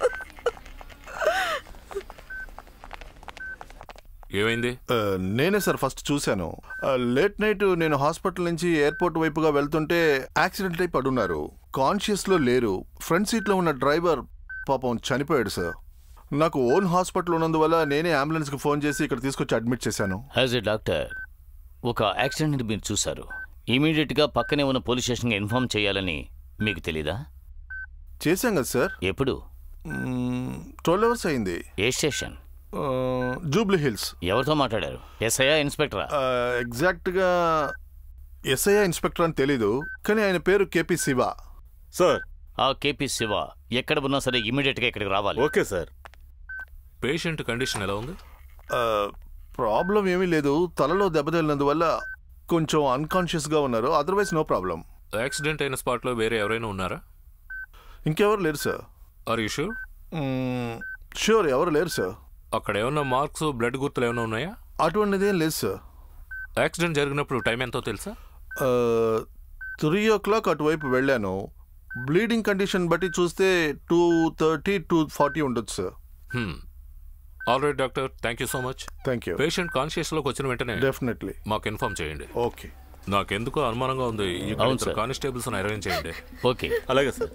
ఏమైంది? నేనే సార్ ఫస్ట్ చూశాను. లేట్ నైట్ నేను హాస్పిటల్ నుంచి ఎయిర్పోర్ట్ వైపుగా వెళ్తుంటే యాక్సిడెంట్ అయి పడున్నారు. కాన్షియస్ లో లేరు. ఫ్రంట్ సీట్ లో ఉన్న డ్రైవర్ పాపం చనిపోయాడు సార్. నాకు ఓన్ హాస్పిటల్ ఉన్నందువల్ల నేనే అంబులెన్స్ కి ఫోన్ చేసి ఇక్కడ తీసుకొచ్చి అడ్మిట్ చేశాను. యాజ్ ఎ డాక్టర్, ఒక యాక్సిడెంట్ మీరు చూశారు. ఇమీడియట్ గా పక్కనే ఉన్న పోలీస్ స్టేషన్ కి ఇన్ఫార్మ్ చేయాలని మీకు తెలీదా? చేశాం కదా సార్. ఎప్పుడు? ట్వెల్వ్ అవర్స్ అయింది. ఏ స్టేషన్? జూబ్లీ హిల్స్. ఎవరితో మాట్లాడారు? ఎస్ఐయా, ఇన్స్పెక్టరా? ఎగ్జాక్ట్ గా ఎస్ఐ ఇన్స్పెక్టర్ అని తెలీదు, కానీ ఆయన పేరు కేపీ శివ సార్. ఆ కేపీ శివ ఎక్కడ ఉన్నా సరే ఇమీడియట్ గా ఇక్కడికి రావాలి. Okay sir. పేషెంట్ కండిషన్ ఎలా ఉంది? ప్రాబ్లం ఏమీ లేదు. తలలో దెబ్బతగిలినందువల్ల కొంచెం అన్కాన్షియస్ గా ఉన్నారు. Otherwise no problem. యాక్సిడెంట్ అయిన స్పాట్ లో వేరే ఎవరైనా ఉన్నారా? ఇంకెవరు లేరు sir. Are you sure? Sure, ఎవరు లేరు సార్. అక్కడ ఏమన్నా మార్క్స్, బ్లడ్ గుర్తులు ఏమైనా ఉన్నాయా? అటువంటిది ఏం లేదు సార్. యాక్సిడెంట్ జరిగినప్పుడు టైం ఎంతో తెలుసా? త్రీ ఓ క్లాక్ అటువైపు వెళ్ళాను. బ్లీడింగ్ కండిషన్ బట్టి చూస్తే టూ థర్టీ టూ ఫార్టీ ఉండొచ్చు sir. All right doctor, thank you so much. Thank you. Patient కాన్షియస్లోకి వచ్చిన వెంటనే డెఫినెట్లీ మాకు ఇన్ఫార్మ్ చేయండి. ఓకే. నాకెందుకో అనుమానంగా ఉంది. కానిస్టేబుల్స్ అరేంజ్ చేయండి. ఓకే, అలాగే సార్.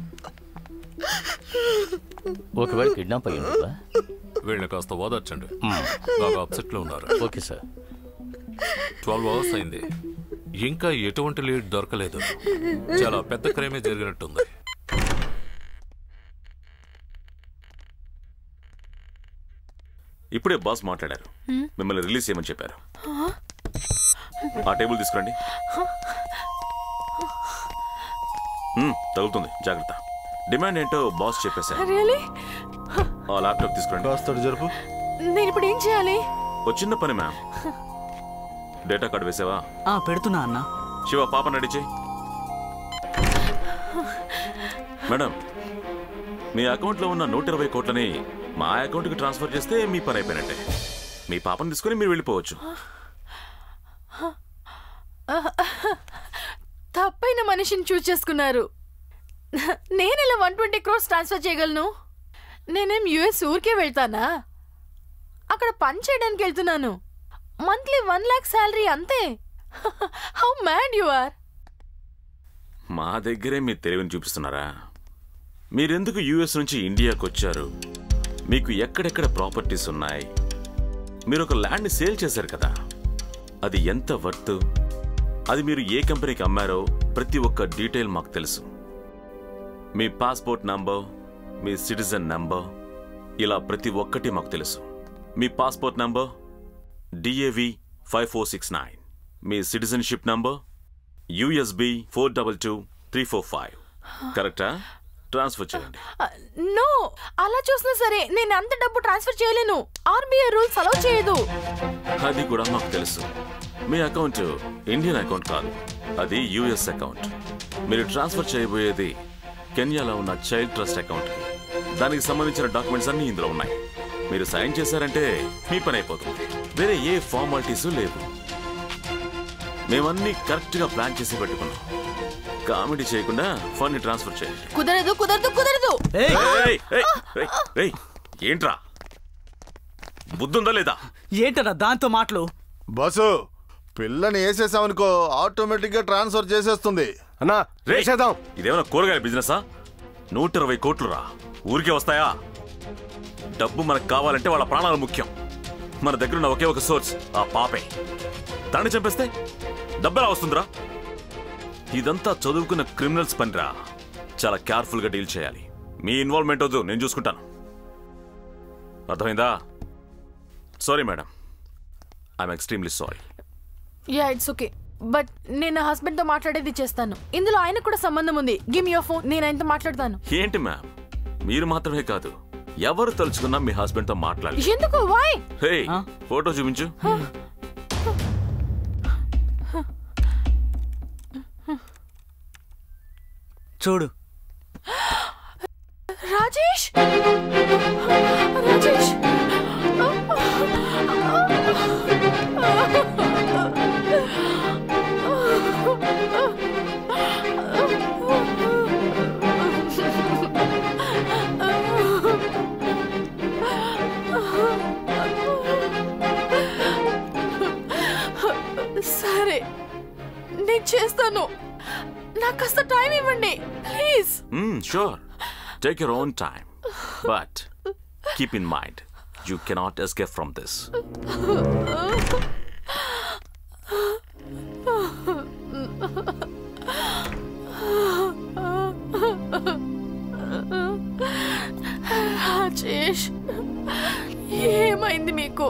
ఒకవేళ కిడ్నాప్ అయ్యిందా? వీళ్ళని కాస్త ఓదార్చండి, బాగా అప్సెట్లో ఉన్నారు. Okay sir. ట్వెల్వ్ అవర్స్ అయింది, ఇంకా ఎటువంటి లీడ్ దొరకలేదు. చాలా పెద్ద క్రైమే జరిగినట్టుంది. ఇప్పుడే బాస్ మాట్లాడారు, మిమ్మల్ని రిలీజ్ చేయమని చెప్పారు. ఆ టేబుల్ తీసుకురండి. తగులుతుంది, జాగ్రత్త. డిమాండ్ ఏంటో బాస్ చెప్పేశారు. ఆ ల్యాప్టాప్ తీసుకురండి. కాస్త జరుపు. నేను ఇప్పుడు ఏం చేయాలి? ఓ చిన్న పని మ్యామ్. డేటా కార్డు వేసావా? పెడుతున్నా అన్న. శివ, పాప నడిచే. మేడం, మీ అకౌంట్లో ఉన్న నూట ఇరవై కోట్లని మా అకౌంట్కి ట్రాన్స్ఫర్ చేస్తే మీ పని అయిపోయినట్టే. మీ పాపను తీసుకుని మీరు వెళ్ళిపోవచ్చు. తప్పైన మనిషిని చూస్ చేసుకున్నారు. నేను ఇలా వన్ ట్వంటీ క్రోర్స్ ట్రాన్స్ఫర్ చేయగలను? నేనేం యుఎస్ ఊరికే వెళ్తానా? అక్కడ పని చేయడానికి వెళ్తున్నాను. మంత్లీ వన్ లాక్ శాలరీ అంతే. How mad you are. మా దగ్గరే మీ తెలివిని చూపిస్తున్నారా? మీరెందుకు యుఎస్ నుంచి ఇండియాకి వచ్చారు? మీకు ఎక్కడెక్కడ ప్రాపర్టీస్ ఉన్నాయి? మీరు ఒక ల్యాండ్ని సేల్ చేశారు కదా, అది ఎంత వర్త్, అది మీరు ఏ కంపెనీకి అమ్మారో ప్రతి ఒక్క డీటెయిల్ మాకు తెలుసు. మీ పాస్పోర్ట్ నంబర్, మీ సిటిజన్ నంబర్, ఇలా ప్రతి ఒక్కటి మాకు తెలుసు. మీ passport number DAV five four six nine, మీ citizenship number USB four double two three four five. కరెక్టా? ట్రాన్స్ఫర్ చేయండి. నో, అలా చూసినా సరే నేను అంత డబ్బు ట్రాన్స్ఫర్ చేయలేను. ఆర్బీఐ రూల్స్ అలౌ చేయదు. అది కూడా మాకు తెలుసు. మీ అకౌంట్ ఇండియన్ అకౌంట్ కాదు, అది యుఎస్ అకౌంట్. మీరు ట్రాన్స్ఫర్ చేయబోయేది కెన్యాలో ఉన్న చైల్డ్ ట్రస్ట్ అకౌంట్కి. దానికి సంబంధించిన డాక్యుమెంట్స్ అన్నీ ఇందులో ఉన్నాయి. మీరు సైన్ చేశారంటే మీ పని అయిపోతుంది. వేరే ఏ ఫార్మాలిటీస్ లేవు. మేమన్నీ కరెక్ట్గా ప్లాన్ చేసి పెట్టుకున్నాం. కామెడీ చేయకుండా ఫండ్ ట్రాన్స్ఫర్ చేయండి. కుదరదు కుదరదు కుదరదు. ఏంట్రా, బుద్ధుందా లేదా? ఏంటన్నా దాంతో మాటలు? బాసు, పిల్లని వేసేసామనుకో ఆటోమేటిక్ గా ట్రాన్స్ఫర్ చేసేస్తుంది. అన్నా రేసేద్దాం. ఇదేమన్నా కూరగాయల బిజినెసా? నూట ఇరవై కోట్లు రా, ఊరికే వస్తాయా? డబ్బు మనకు కావాలంటే వాళ్ళ ప్రాణాలు ముఖ్యం. మన దగ్గర ఉన్న ఒకే ఒక సోర్స్ ఆ పాపే. దాన్ని చంపేస్తే డబ్బెలా వస్తుందిరా? ఇదంతా చదువుకున్న క్రిమినల్స్ పనిరా. చాలా కేర్ఫుల్ గా డీల్ చేయాలి. మీ ఇన్వాల్వ్మెంట్ వద్దు, నేను చూసుకుంటాను. అర్థమైందా? Sorry madam, I'm extremely sorry. Yeah, it's okay. But నేను నా హస్బెండ్ తో మాట్లాడేది చేస్తాను. ఇందులో ఆయనకు కూడా సంబంధం ఉంది. గివ్ మీ యువర్ ఫోన్, నేను ఆయనతో మాట్లాడతాను. ఏంటి మ్యామ్, మీరు మాత్రమే కాదు, ఎవరు తలుచుకున్నా మీ హస్బెండ్ తో మాట్లాడాలి. ఎందుకు? వై? హే, ఫోటో చూపించు. చూడు. రాజేష్, రాజేష్, సరే నేను చేస్తాను. నాకు కాస్త టైం ఇవ్వండి please. Sure, take your own time, but keep in mind you cannot escape from this. Rajesh, ఏమైంది మీకు?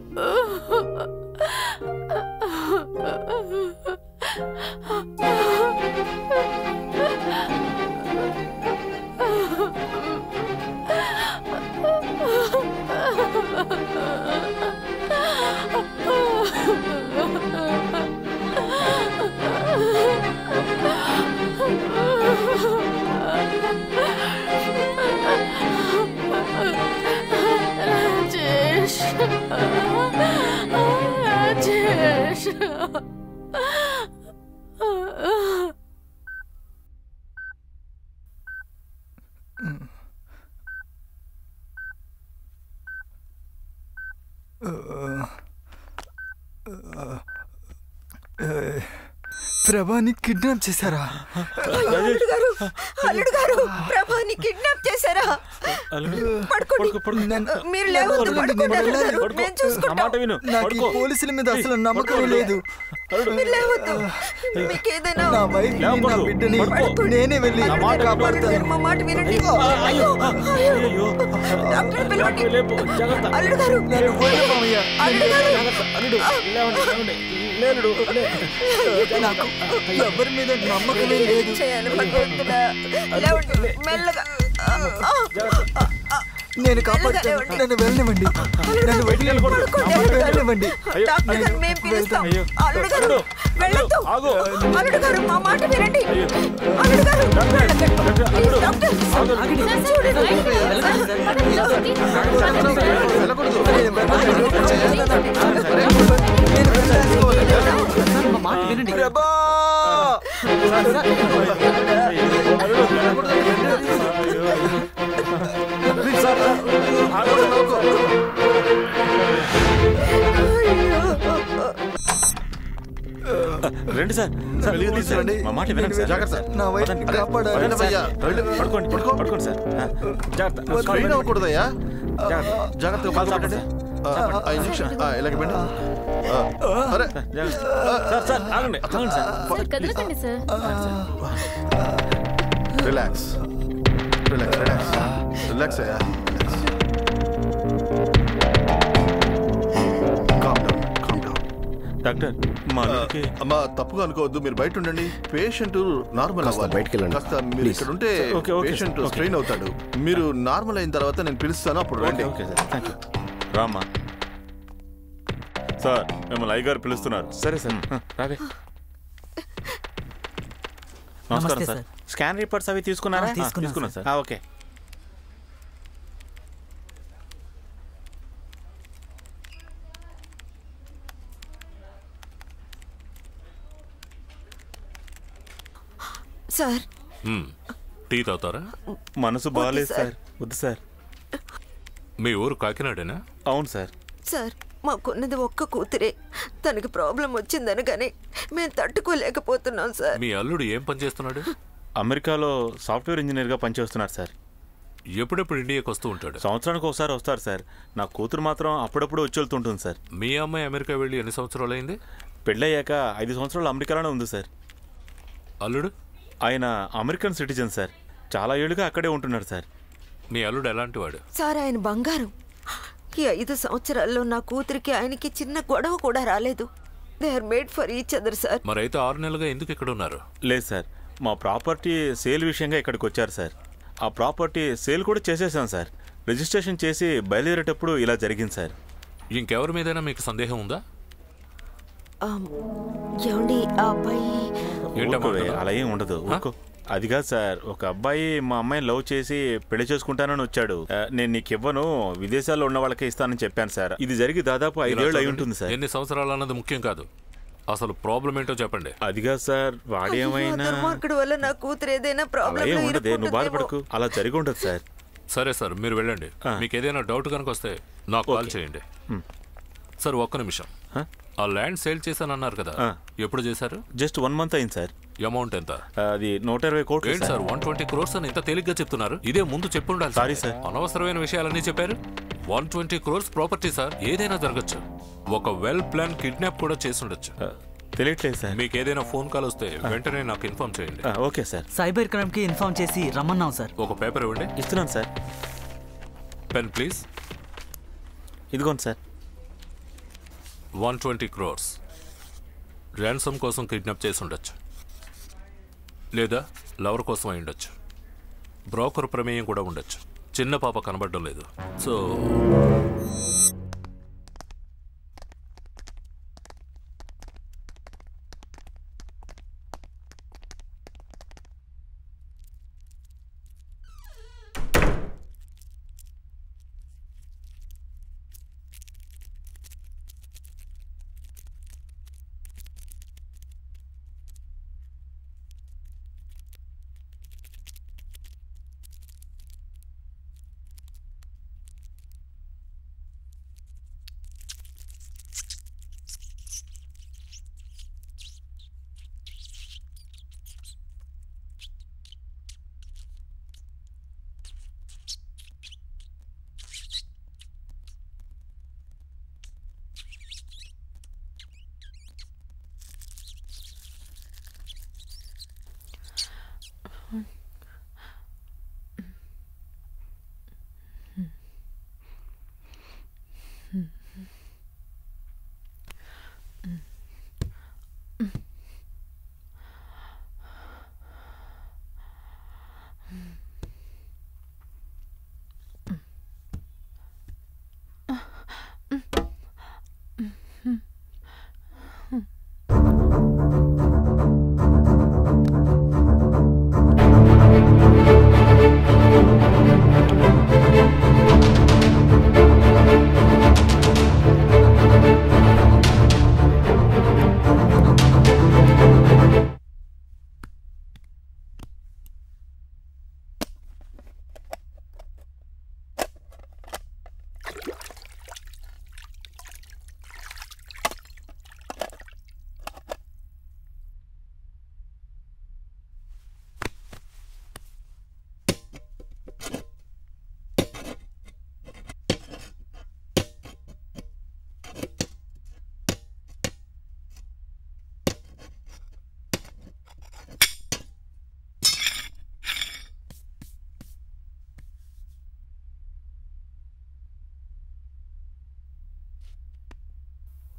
రాజేష్, రాజేష్. ప్రభాని కిడ్నాప్ చేశారా? అల్లుడు గారు అల్లుడు గారు ప్రభాని కిడ్నాప్ చేశారా? పడుకోండి. మీరు లేవద్దు, పడుకోండి అల్లుడు గారు. మేము చూసుకుంటాం. నాకు ఈ పోలీసుల మీద అసలు నమ్మకం లేదు. మీరు లేవద్దు. మీకు ఏదైనా నా వైఫ్ నా బిడ్డని నేనే వెళ్ళి కాపాడుతాను. మా మాట వినండి. డాక్టర్ పిలవండి. అల్లుడు గారు నన్ను వదిలేమయ్య. అల్లుడు గారు నాకు ఎవరి మీద నమ్మకమే లేదు. చేయాలి భగవంతుడా. లేవండి మెల్లగా. నేను కాపాడుతాను. నన్ను వెళ్ళనివ్వండి. నన్ను వెళ్ళనివ్వండి. డాక్టర్ గారు మేము పిలుస్తాం. అల్లుడు గారు వెళ్ళొద్దు. అల్లుడు గారు మా మాట వినండి. అల్లుడు గారు ప్లీజ్ డాక్టర్ ప్రభా రండి సార్. మా మాట వినండి సార్. జాగ్రత్త. నా వైఫ్ కాపాడాలి. పడుకోండి పడుకోండి సార్. జాగ్రత్త. స్ట్రెయిన్ అవ్వకూడదయ్యా. జాగ్రత్తగా బాధపడండి. ఇంజక్షన్ ఇలాగ పెట్టండి. అరే సార్ సార్ ఆగండి ఆగండి సార్. కదలకండి sir. Relax relax relax relax అయ్యా. డాక్టర్ మా అమ్మా తప్పుగా అనుకోవద్దు. మీరు బయట ఉండండి. పేషెంట్ నార్మల్ అవ్వాలి. బయటకు వెళ్ళండి. కాస్త మీరు ఇక్కడ ఉంటే పేషెంట్ స్ట్రెయిన్ అవుతాడు. మీరు నార్మల్ అయిన తర్వాత నేను పిలుస్తాను, అప్పుడు రండి. Okay sir. Thank you. రామ్మా. సార్ మిమ్మల్ని అయ్య గారు పిలుస్తున్నారు. సరే సార్ రావే. నమస్కారం సార్. స్కాన్ రిపోర్ట్స్ అవి తీసుకున్నారా? తీసుకున్నాను సార్. ఓకే. సార్ టీ తాగుతారా? మనసు బాగాలేదు సార్. వద్దు సార్. మీ ఊరు కాకినాడేనా? అవును సార్. సార్ మాకున్నది ఒక్క కూతురే. తనకి ప్రాబ్లం వచ్చిందని కానీ మేము తట్టుకోలేకపోతున్నాం సార్. మీ అల్లుడు ఏం పని చేస్తున్నాడు? అమెరికాలో సాఫ్ట్వేర్ ఇంజనీర్గా పనిచేస్తున్నారు సార్. ఎప్పుడెప్పుడు ఇండియాకి వస్తూ ఉంటాడు? సంవత్సరానికి ఒకసారి వస్తారు సార్. నా కూతురు మాత్రం అప్పుడప్పుడు వచ్చి వెళ్తుంటుంది సార్. మీ అమ్మాయి అమెరికా వెళ్ళి ఎన్ని సంవత్సరాలు అయింది? పెళ్ళయ్యాక ఐదు సంవత్సరాలు అమెరికాలోనే ఉంది సార్. అల్లుడు? ఆయన అమెరికన్ సిటిజన్ సార్. చాలా ఏళ్ళుగా అక్కడే ఉంటున్నారు సార్. మీ అల్లుడు ఎలాంటి వాడు? సార్ ఆయన బంగారం. ఈ ఐదు సంవత్సరాల్లో నా కూతురికి ఆయనకి చిన్న గొడవ కూడా రాలేదు. They are made for each other sir. మరైతే ఆరు నెలలుగా ఎందుకు ఇక్కడ ఉన్నారు? లేదు సార్, మా ప్రాపర్టీ సేల్ విషయంగా ఇక్కడికి వచ్చారు సార్. ఆ ప్రాపర్టీ సేల్ కూడా చేసేసాం సార్. రిజిస్ట్రేషన్ చేసి బయలుదేరేటప్పుడు ఇలా జరిగింది సార్. ఇంకెవరి మీదైనా మీకు సందేహం ఉందా? ఏమండి ఆ అబ్బాయి అలా ఏం ఉండదు. అది కాదు సార్, ఒక అబ్బాయి మా అమ్మాయిని లవ్ చేసి పెళ్లి చేసుకుంటానని వచ్చాడు. నేను నీకు ఇవ్వను, విదేశాల్లో ఉన్న వాళ్ళకే ఇస్తానని చెప్పాను సార్. ఇది జరిగి దాదాపు ఐదేళ్ళు అయి ఉంటుంది సార్. ఎన్ని సంవత్సరాలు అన్నది ముఖ్యం కాదు, అసలు ప్రాబ్లం ఏంటో చెప్పండి. అది కాదు సార్, వాడేమైనా వల్ల నా కూతురు ఏదైనా ప్రాబ్లం ఉండదు, నువ్వు బాధపడకు, అలా జరిగి ఉండదు సార్. సరే సార్, మీరు వెళ్ళండి. మీకు ఏదైనా డౌట్ కనుక వస్తే నాకు కాల్ చేయండి. సార్ ఒక్క నిమిషం, ఆ ల్యాండ్ సేల్ చేశానన్నారు కదా, ఎప్పుడు చేశారు? జస్ట్ వన్ మంత్ అయింది సార్. అమౌంట్ ఎంత? అది నూట ఇరవై కోట్లు. ఏంటి సార్ వన్ ట్వంటీ క్రోర్స్ అని ఇంత తేలిగ్గా చెప్తున్నారు? ఇదే ముందు చెప్పుండాలి. సారీ సార్, అనవసరమైన విషయాలన్నీ చెప్పారు. One twenty crores property sir, ఏదైనా జరగచ్చు. ఒక వెల్ ప్లాన్ కిడ్నాప్ కూడా చేసి ఉండొచ్చు. తెలియట్లేదు సార్. మీకు ఏదైనా ఫోన్ కాల్ వస్తే వెంటనే నాకు ఇన్ఫార్మ్ చేయండి. Okay sir. సైబర్ క్రైమ్ కి ఇన్ఫార్మ్ చేసి రమ్మన్నాం సార్. ఒక పేపర్ ఇవ్వండి. ఇస్తున్నాను సార్. Pen please. ఇదిగోండి sir. One twenty crores ransom కోసం కిడ్నాప్ చేసి ఉండొచ్చు, లేదా లవర్ కోసం అయి ఉండొచ్చు. బ్రోకర్ ప్రమేయం కూడా ఉండొచ్చు. చిన్న పాప కనబడడం లేదు. సో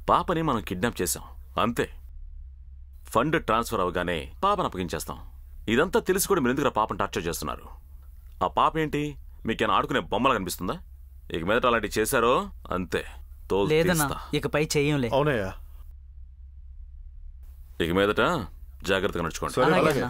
పాపని మనం కిడ్నాప్ చేశాం అంతే. ఫండ్ ట్రాన్స్ఫర్ అవగానే పాపను అప్పగించేస్తాం. ఇదంతా తెలిసి కూడా మీరు ఎందుకు పాపను టార్చర్ చేస్తున్నారు? ఆ పాప ఏంటి మీకేనా ఆడుకునే బొమ్మలు కనిపిస్తుందా? ఇక మీదట అలాంటివి చేశారో అంతే, తోలు తీస్తా. ఇకపై చెయ్యంలే. అవునయ్యా. ఇక మీదట జాగ్రత్తగా నడుచుకోండి.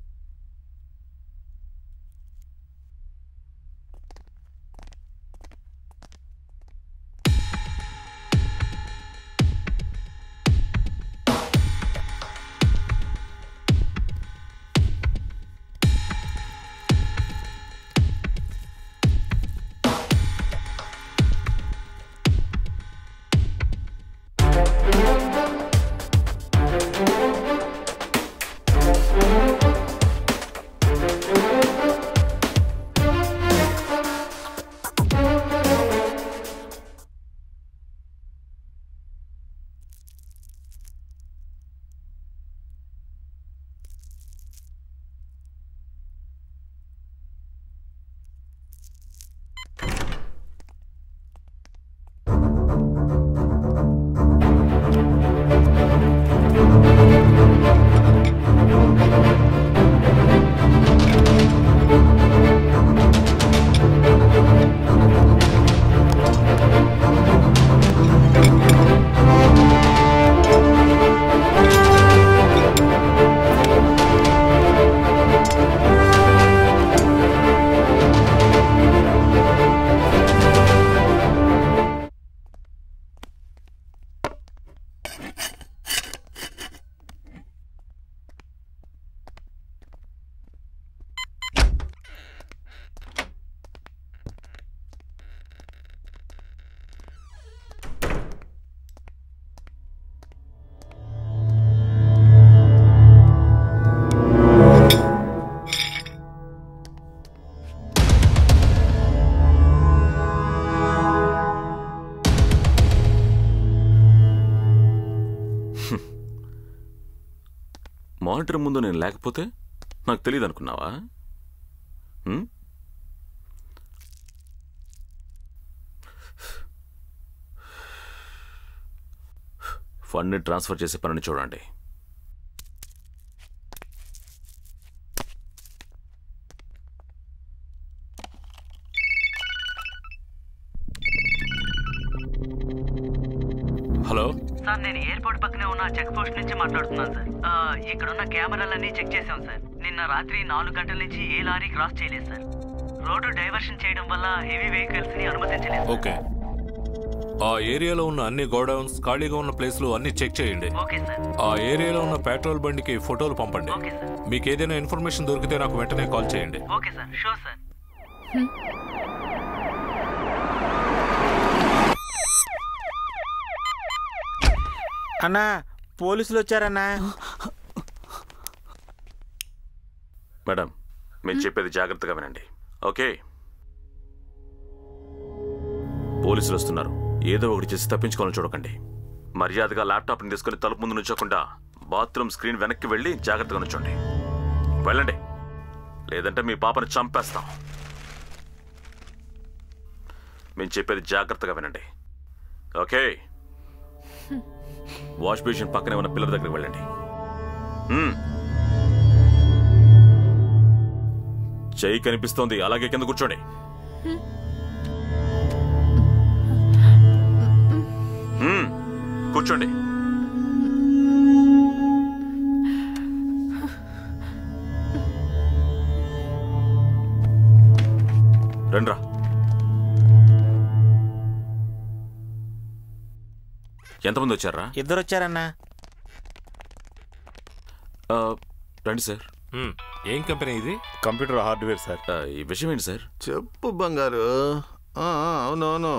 మానిటర్ ముందు నేను లేకపోతే నాకు తెలియదు అనుకున్నావా? ఫండ్ని ట్రాన్స్ఫర్ చేసే పనిని చూడండి. హలో సార్, నేను ఎయిర్పోర్ట్ పక్కనే ఉన్న చెక్ పోస్ట్ నుంచి మాట్లాడుతున్నాను సార్. ఇక్కడ ఉన్న కెమెరాలన్నీ చెక్ చేశాం సార్. నిన్న రాత్రి నాలుగు గంటల నుంచి ఏ లారీ క్రాస్ చేయలేదు సార్. రోడ్డు డైవర్షన్ చేయడం వల్ల హెవీ వెహికల్స్ ని అనుమతించలేదు. ఓకే, ఆ ఏరియాలో ఉన్న అన్ని గోడౌన్స్, ఖాళీగా ఉన్న ప్లేస్లు అన్ని చెక్ చేయండి. ఆ ఏరియాలో ఉన్న పెట్రోల్ బండికి ఫోటోలు పంపండి. మీకు ఏదైనా ఇన్ఫర్మేషన్ దొరికితే నాకు వెంటనే కాల్ చేయండి. Okay sir, sure sir. అన్నా, పోలీసులు వచ్చారన్నా. మేడం, మీరు చెప్పేది జాగ్రత్తగా వినండి, ఓకే? పోలీసులు వస్తున్నారు. ఏదో ఒకటి చేసి తప్పించుకోవాలని చూడకండి. మర్యాదగా ల్యాప్టాప్ని తీసుకుని తలుపు ముందు నుంచోకుండా బాత్రూమ్ స్క్రీన్ వెనక్కి వెళ్ళి జాగ్రత్తగా నుంచోండి. వెళ్ళండి, లేదంటే మీ పాపను చంపేస్తాం. మేము చెప్పేది జాగ్రత్తగా వినండి, ఓకే? వాష్ బేసిన్ పక్కనే ఉన్న పిల్లల దగ్గరికి వెళ్ళండి. చెయ్యి కనిపిస్తోంది, అలాగే కింద కూర్చోండి. కూర్చోండి. రండ్రా. ఎంతమంది వచ్చారా? ఇద్దరు వచ్చారన్నా. రండి సార్. ఏం కంపెనీ ఇది? Computer hardware sir. ఈ విషయం ఏంటి సార్? చెప్పు బంగారు. అవునవును,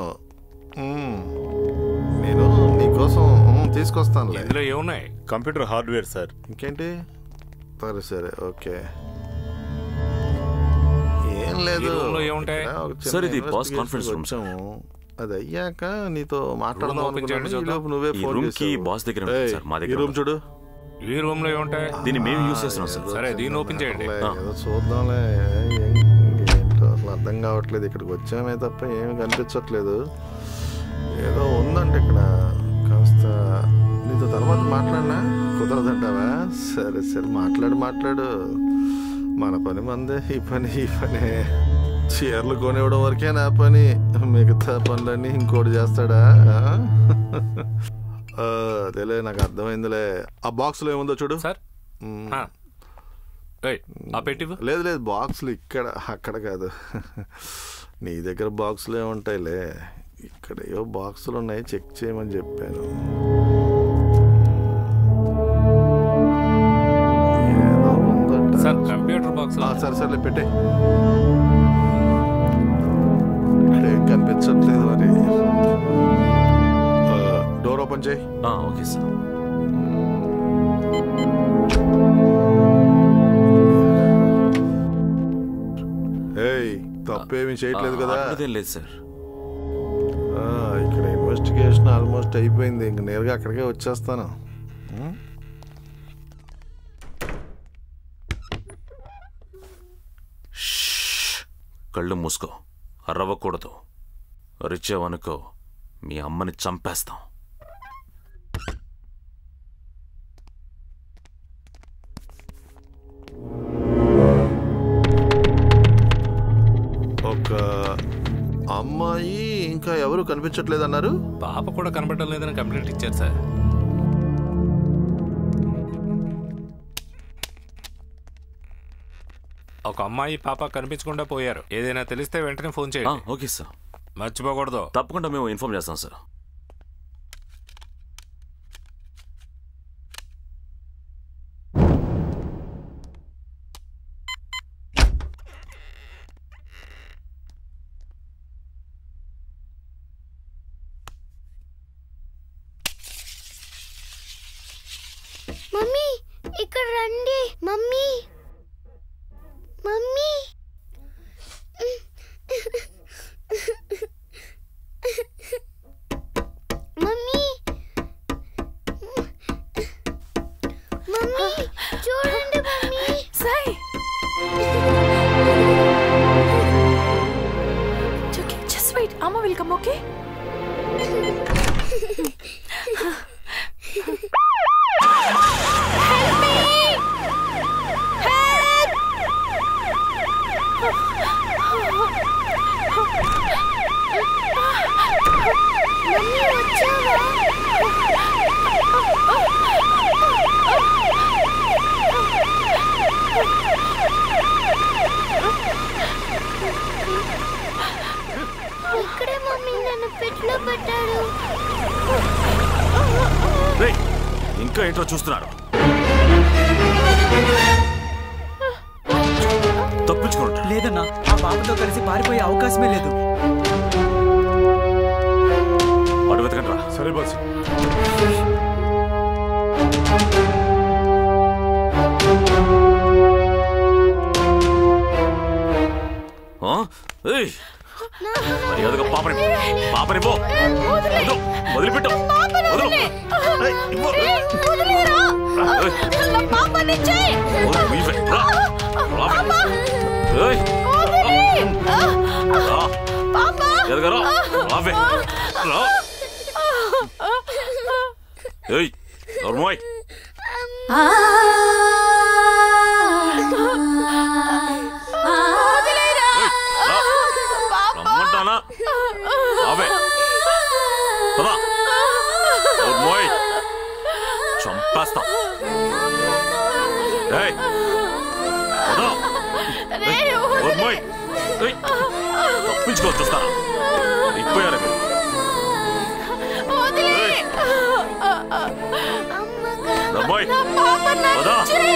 నేను నీకోసం తీసుకొస్తాను. ఇందులో ఏమున్నాయి? Computer hardware sir. ఇంకేంటి? సరే సరే, ఓకే. ఏం లేదు సార్, ఇది బాస్ కాన్ఫరెన్స్ రూమ్. అది అయ్యాక నీతో మాట్లాడదాం. నువ్వే బాస్ దగ్గర మా దగ్గర రూమ్ చూడు. ఈ రూమ్ లో ఏముంటాయి? దీన్ని మేము యూజ్ చేస్తున్నాం సార్. సరే, దీన్ని ఓపెన్ చేయండి. ఏదో చూద్దాంలే. ఏంటో అసలు అర్థం కావట్లేదు. ఇక్కడికి వచ్చామే తప్ప ఏమి కనిపించట్లేదు. ఏదో ఉందంటే ఇక్కడ కాస్త కాస్త నీతో తర్వాత మాట్లాడినా కుదరదంటావా? సరే సరే మాట్లాడు మాట్లాడు. మన పని మందే, ఈ పని ఈ పని. చీరలు కొనివ్వడం వరకే నా పని, మిగతా పనులన్నీ ఇంకోటి చేస్తాడా? అదేలే, నాకు అర్థమైందిలే. ఆ బాక్స్లో ఏముందో చూడు సార్. లేదు లేదు, బాక్సులు ఇక్కడ అక్కడ కాదు. నీ దగ్గర బాక్సులు ఏముంటాయిలే, ఇక్కడ ఏవో బాక్సులు ఉన్నాయి, చెక్ చేయమని చెప్పాను. ఏదో ఉందట సార్, కంప్యూటర్ బాక్స్. సరే సరేలే పెట్టే. ఇక్కడేం కనిపించట్లేదు మరి. డోర్ ఓపెన్ చేయి. Okay sir. ఏయ్, తప్పేమీ చేయట్లేదు కదా? లేదు సార్. ఇక్కడ ఇన్వెస్టిగేషన్ ఆల్మోస్ట్ అయిపోయింది, ఇంక నేరుగా అక్కడికే వచ్చేస్తాను. కళ్ళు మూసుకో, అరవకూడదు. అరిచావనుకో మీ అమ్మని చంపేస్తాం. ఒక అమ్మాయి ఇంకా ఎవరు కనిపించట్లేదు అన్నారు. పాప కూడా కనబడడం లేదని కంప్లైంట్ ఇచ్చారు సార్. ఒక అమ్మాయి పాప కనిపించకుండా పోయారు. ఏదైనా తెలిస్తే వెంటనే ఫోన్ చేయండి. Okay sir. మర్చిపోకూడదు. తప్పకుండా మేము ఇన్ఫార్మ్ చేస్తాం సార్. మమ్మీ ఇక్కడ రండి. మమ్మీ మమ్మీ మమ్మీ మమ్మీ చూడండి మమ్మీ. సై జస్ట్ వెయిట్, అమ్మ విల్ కమ్. ఓకే. ఇక్కడే మమ్మీ నన్ను పెట్లో పెట్టాడు. ఇంకా ఏంటో చూస్తున్నారు. తప్పించుకోండి. లేదన్నా, ఆ పాపతో కలిసి పారిపోయే అవకాశమే లేదు. వాడు వెతకండి రా. సరే బాస్. మర్యాదగా పాపని పాపని పో. వదిలిపెట్టు. ఎదగరా రావే రా. ఏయ్ నర్మోయ్. రమ్మంటానా? రావే పదా. నర్మోయ్ చంపేస్తాం. ఏయ్ పదా. నర్మోయ్ తప్పించుకోవచ్చు వస్తారా? అయిపోయారా మీరు? నర్మోయ్ పదా.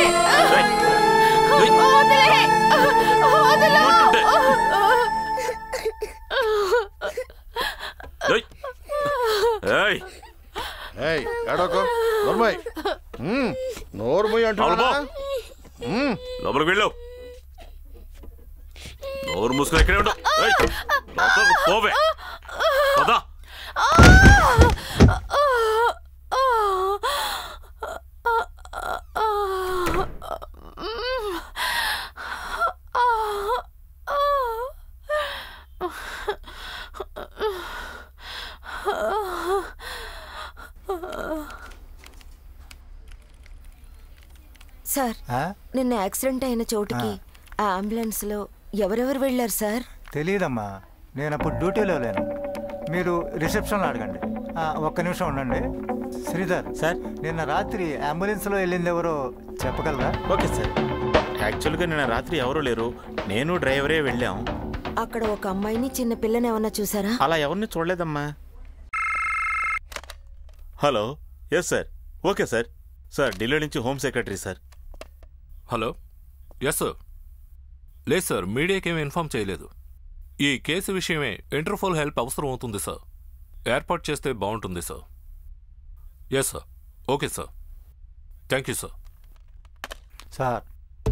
నోర్మోయ్ అంటున్నా. లోపలికి వెళ్ళు. నోరు మూసుకొని ఇక్కడే ఉండు. పోవే పదా. సార్ నిన్న యాక్సిడెంట్ అయిన చోటుకి ఆ అంబులెన్స్ లో ఎవరెవరు వెళ్ళారు సార్? తెలియదమ్మా, నేను అప్పుడు డ్యూటీలో లేను. మీరు రిసెప్షన్లో అడగండి. ఒక్క నిమిషం ఉండండి. శ్రీధర్ సార్, నిన్న రాత్రి అంబులెన్స్లో వెళ్ళింది ఎవరో చెప్పగలరా? Okay sir. యాక్చువల్గా నిన్న రాత్రి ఎవరూ లేరు, నేను డ్రైవరే వెళ్ళాం. అక్కడ ఒక అమ్మాయిని చిన్న పిల్లని ఏమన్నా చూసారా? అలా ఎవరిని చూడలేదమ్మా. Hello, yes sir. Okay sir. Sir Delhi నుంచి home secretary sir. Hello, yes sir. లేదు సార్, మీడియాకేమీ ఇన్ఫార్మ్ చేయలేదు. ఈ కేసు విషయమే ఇంటర్పోల్ హెల్ప్ అవసరం అవుతుంది సార్. ఏర్పాటు చేస్తే బాగుంటుంది sir. Yes sir. Okay sir. Thank you sir. Sir,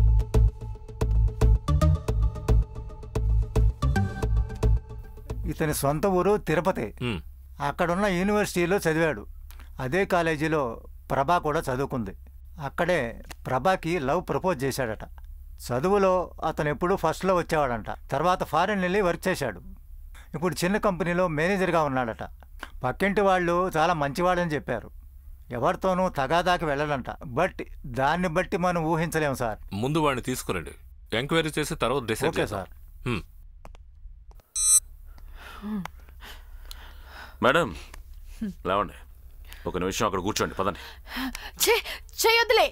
ఇతని సొంత ఊరు తిరుపతి. అక్కడున్న యూనివర్సిటీలో చదివాడు. అదే కాలేజీలో ప్రభా కూడా చదువుకుంది. అక్కడే ప్రభాకి లవ్ ప్రపోజ్ చేశాడట. చదువులో అతను ఎప్పుడూ ఫస్ట్లో వచ్చేవాడంట. తర్వాత ఫారెన్ వెళ్ళి వర్క్ చేశాడు. ఇప్పుడు చిన్న కంపెనీలో మేనేజర్గా ఉన్నాడట. పక్కింటి వాళ్ళు చాలా మంచివాడని చెప్పారు. ఎవరితోనూ తగాదాకి వెళ్ళడంట. బట్ దాన్ని బట్టి మనం ఊహించలేము సార్. ముందు వాడిని తీసుకురండి, ఎంక్వైరీ చేసి తర్వాత డిసైడ్ ఓకే సార్. మేడం లేవండి, ఒక నిమిషం అక్కడ కూర్చోండి. పదండి. చేయొద్దులే.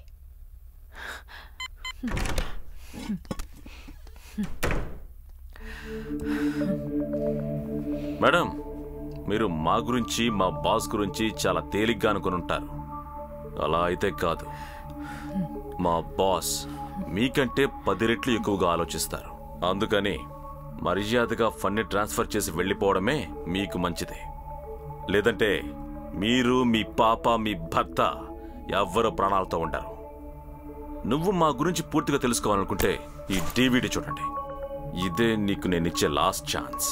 మేడం, మీరు మా గురించి మా బాస్ గురించి చాలా తేలిగ్గా అనుకుని ఉంటారు. అలా అయితే కాదు. మా బాస్ మీకంటే పది రెట్లు ఎక్కువగా ఆలోచిస్తారు. అందుకని మర్యాదగా ఫండ్ని ట్రాన్స్ఫర్ చేసి వెళ్ళిపోవడమే మీకు మంచిది. లేదంటే మీరు, మీ పాప, మీ భర్త ఎవ్వరూ ప్రాణాలతో ఉంటారు. నువ్వు మా గురించి పూర్తిగా తెలుసుకోవాలనుకుంటే ఈ డివిడి చూడండి. ఇదే నీకు నేనిచ్చే లాస్ట్ ఛాన్స్.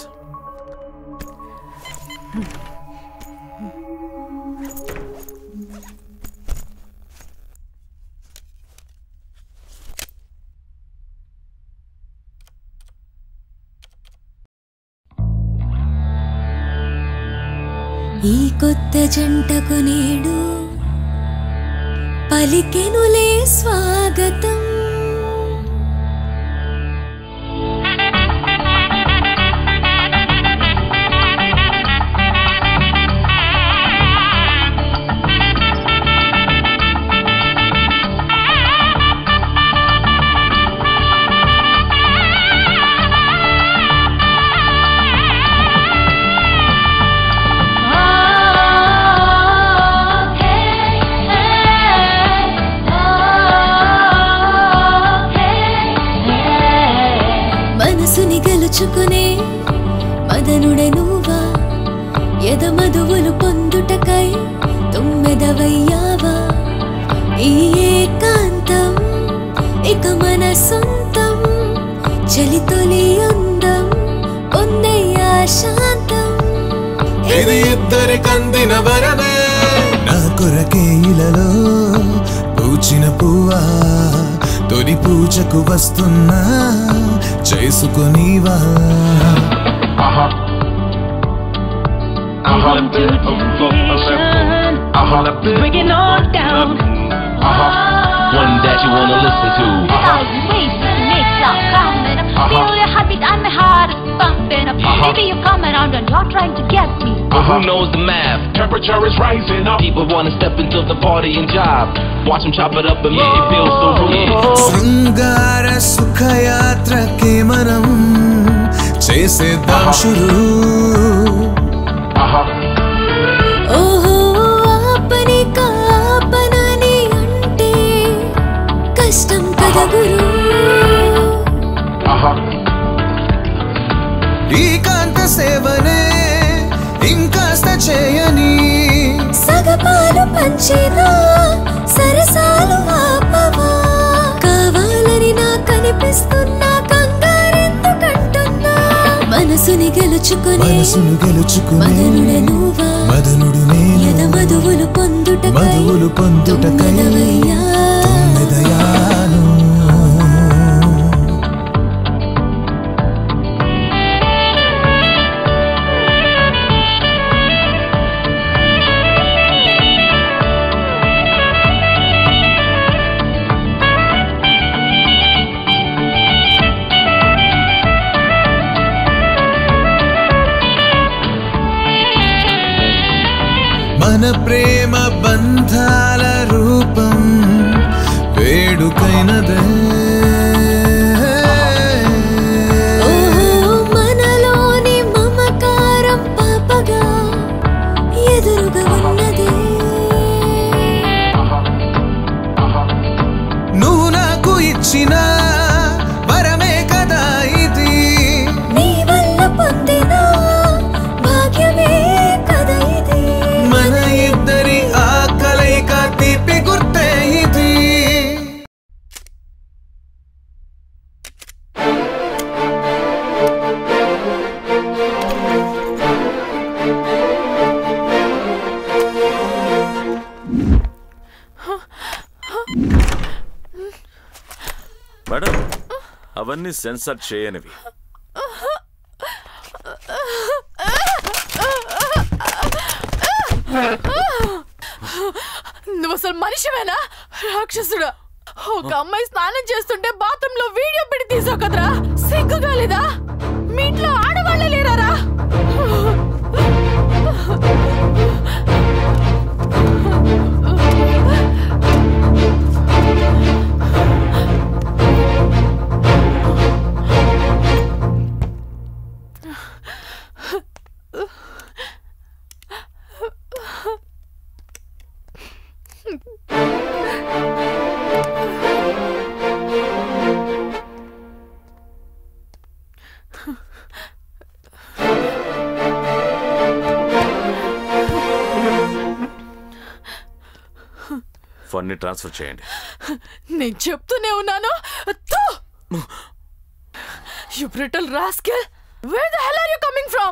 ఈ కొత్త జంటకు నేడు పలికెనులే స్వాగతం. గెలుచుకునే మదనుడే నువ్వా, ఎద మధువులు పొందుటకై తొమ్మిదవయ్యావా. ఈ ఏకాంతం ఇక మన సొంతం, చలితొలి అందం పొందయ్యా శాంతం. ఇది ఇద్దరి కందిన వరమే, నా కొరకే ఇలలో పూచిన పువ్వా, తొలి పూజకు వస్తున్నా చేసుకునివా. Bringing on down. One that you wanna listen to. Feel your heartbeat and my heart is pumping up. Maybe you come around and you're trying to get me. But who knows the math? Temperature is rising up. People wanna step into the party and job. Watch them chop it up and make it feel so real. శృంగార సుఖయాత్రకి మనం చేసేద్దాం షురూ. ఓహో ఆపని కాపనని అంటే కష్టం కదా గురు. ఈ కాంత సేవనే ఇంకాస్త చేయని, సగపాలు పంచినా సరసాలు ఆపవా. కావాలని నా కనిపిస్తున్నా కంగారెందుకంటున్నా. మనసుని గెలుచుకుని మనసును గెలుచుకుని మదనుడే నువ్వా, మదనుడు నేను, ఎద మధువులు పొందుటకై మధువులు పొందుటకై తొమ్మిదయాను. ప్రేమ బంధాల రూపం వేడుకైనదే మనలోని మమకారం పాపగా ఎదురుగా ఉన్నది నువ్వు నాకు ఇచ్చిన వరమే కదా ఇది నీ వల్ల పొందిన భాగ్యమే కదా ఇది మన ఇద్దరి ఆ కలయిక తీపి గుర్తే ఇది మేడం అవన్నీ సెన్సర్ చేయనివి. నువ్వు అసలు మనిషివేనా రాక్షసుడా? ఒక అమ్మాయి స్నానం చేస్తుంటే బాత్రూమ్ లో వీడియో పెట్టి తీసావు కదరా, సిగ్గుగా లేదా? మీ ఇంట్లో ఆడవాళ్ళే లేరారా? ఫండ్ని ట్రాన్స్ఫర్ చేయండి. నేను చెప్తూనే ఉన్నాను. You brutal rascal! Where the hell are you coming from?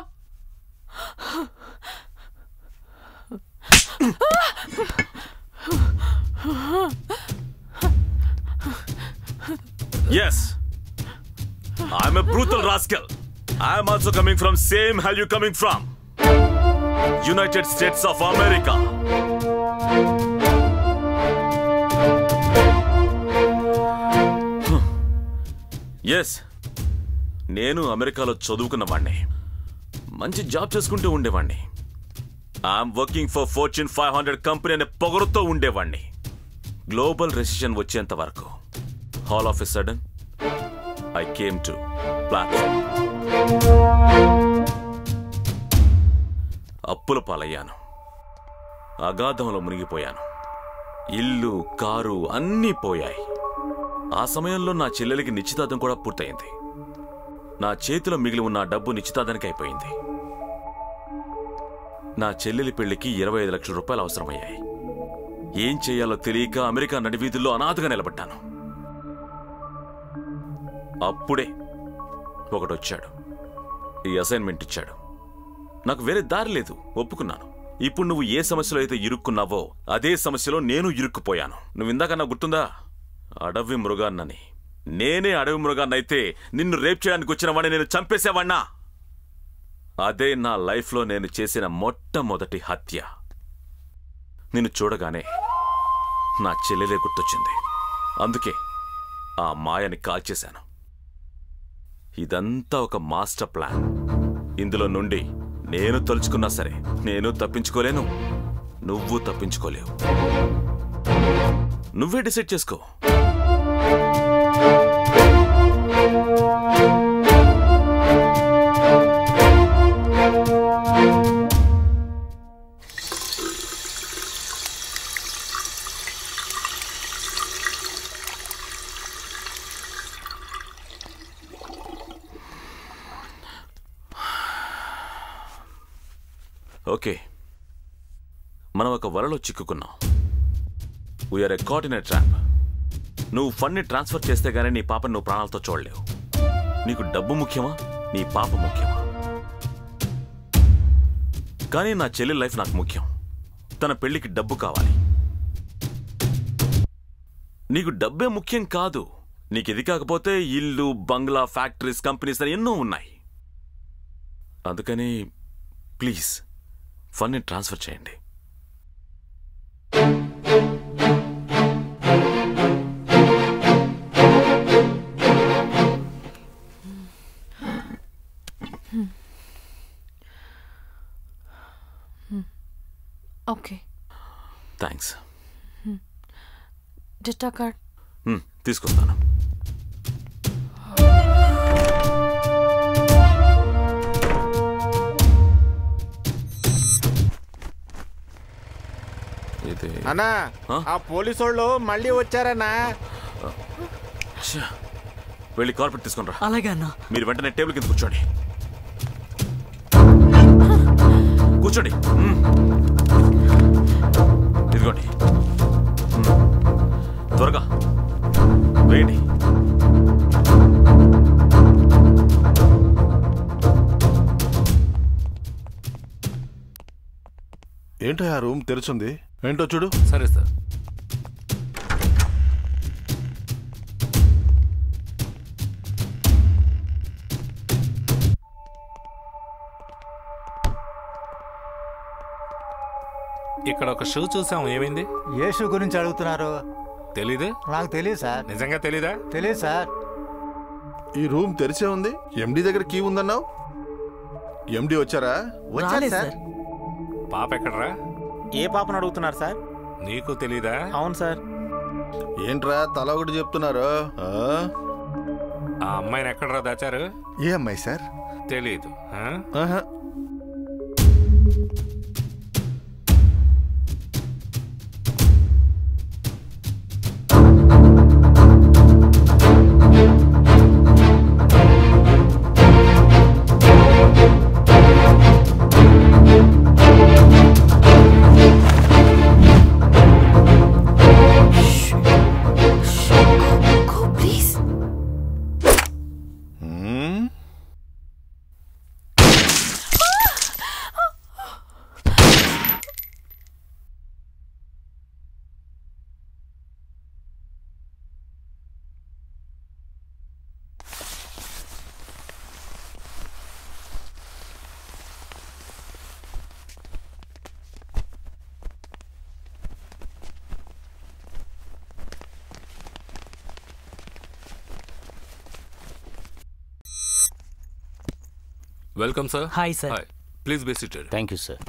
Yes, I'm a brutal rascal. I'm also coming from same hell you coming from. United States of America. Yes, నేను అమెరికాలో చదువుకున్నవాణ్ణి, మంచి జాబ్ చేసుకుంటూ ఉండేవాణ్ణి. I'm working for fortune five hundred company అనే పొగరుతో ఉండేవాణ్ణి. గ్లోబల్ రెసిషన్ వచ్చేంత వరకు all of a sudden I came to platform. అప్పుల పాలయ్యాను, అగాధంలో మునిగిపోయాను. ఇల్లు, కారు అన్నీ పోయాయి. ఆ సమయంలో నా చెల్లెలికి నిశ్చితార్థం కూడా పూర్తయింది. నా చేతిలో మిగిలి ఉన్న డబ్బు నిశ్చితార్థానికి అయిపోయింది. నా చెల్లెలి పెళ్లికి ఇరవై ఐదు లక్షల రూపాయలు అవసరమయ్యాయి. ఏం చేయాలో తెలియక అమెరికా నడివీధుల్లో అనాథగా నిలబడ్డాను. అప్పుడే ఒకడొచ్చాడు, ఈ అసైన్మెంట్ ఇచ్చాడు. నాకు వేరే దారి లేదు, ఒప్పుకున్నాను. ఇప్పుడు నువ్వు ఏ సమస్యలో అయితే ఇరుక్కున్నావో అదే సమస్యలో నేను ఇరుక్కుపోయాను. నువ్వు ఇందాకన్నా గుర్తుందా, అడవి మృగాన్నని? నేనే అడవి మృగాన్నైతే నిన్ను రేప్ చేయడానికి వచ్చిన వాడిని నేను చంపేసేవాణ్ణా? అదే నా లైఫ్లో నేను చేసిన మొట్టమొదటి హత్య. నిన్ను చూడగానే నా చెల్లెలే గుర్తొచ్చింది. అందుకే ఆ మాయని కాల్చేశాను. ఇదంతా ఒక మాస్టర్ ప్లాన్. ఇందులో నుండి నేను తలుచుకున్నా సరే నేను తప్పించుకోలేను, నువ్వు తప్పించుకోలేవు. నువ్వే డిసైడ్ చేసుకో. ఓకే, మనం ఒక వలలో చిక్కుకున్నాం. We are a caught in a trap. నువ్వు ఫండ్ని ట్రాన్స్ఫర్ చేస్తే గానీ నీ పాపని నువ్వు ప్రాణాలతో చూడలేవు. నీకు డబ్బు ముఖ్యమా, నీ పాప ముఖ్యమా? కానీ నా చెల్లి లైఫ్ నాకు ముఖ్యం. తన పెళ్లికి డబ్బు కావాలి. నీకు డబ్బే ముఖ్యం కాదు. నీకు ఇది కాకపోతే ఇల్లు, బంగ్లా, ఫ్యాక్టరీస్, కంపెనీస్ అని ఎన్నో ఉన్నాయి. అందుకని ప్లీజ్ ఫండ్ని ట్రాన్స్ఫర్ చేయండి. ఓకే. థ్యాంక్స్. డిటా కార్డ్ తీసుకొస్తాను. అన్నా ఆ పోలీసు వాళ్ళు మళ్ళీ వచ్చారన్నా. వెళ్ళి కార్పెట్ తీసుకుని రా. అలాగే అన్నా. మీరు వెంటనే టేబుల్ కింద కూర్చోండి. కూర్చోండి. ఇదిగోండి, త్వరగా వేయండి. ఏంటో ఆ రూమ్ తెరుచుంది, ఏంటో చూడు. సరే సార్. ఇక్కడ ఒక షూ చూసాం, ఏమైంది? ఏ షూ గురించి అడుగుతున్నారు? తెలీదు. నాకు తెలియదు సార్. నిజంగా తెలీదా? తెలియదు సార్. ఈ రూమ్ తెరిచే ఉంది. ఎండి దగ్గర కీ ఉందన్నావు. ఎండి వచ్చారా? వచ్చారు సార్. పాప ఎక్కడరా? ఏ పాపను అడుగుతున్నారు సార్? నీకు తెలీదా? అవును సార్. ఏంట్రా తల ఒకటి చెప్తున్నారు? ఆ అమ్మాయిని ఎక్కడరా దాచారు? ఏ అమ్మాయి సార్? తెలీదు. Welcome sir. Hi sir. Please be seated. Thank you sir.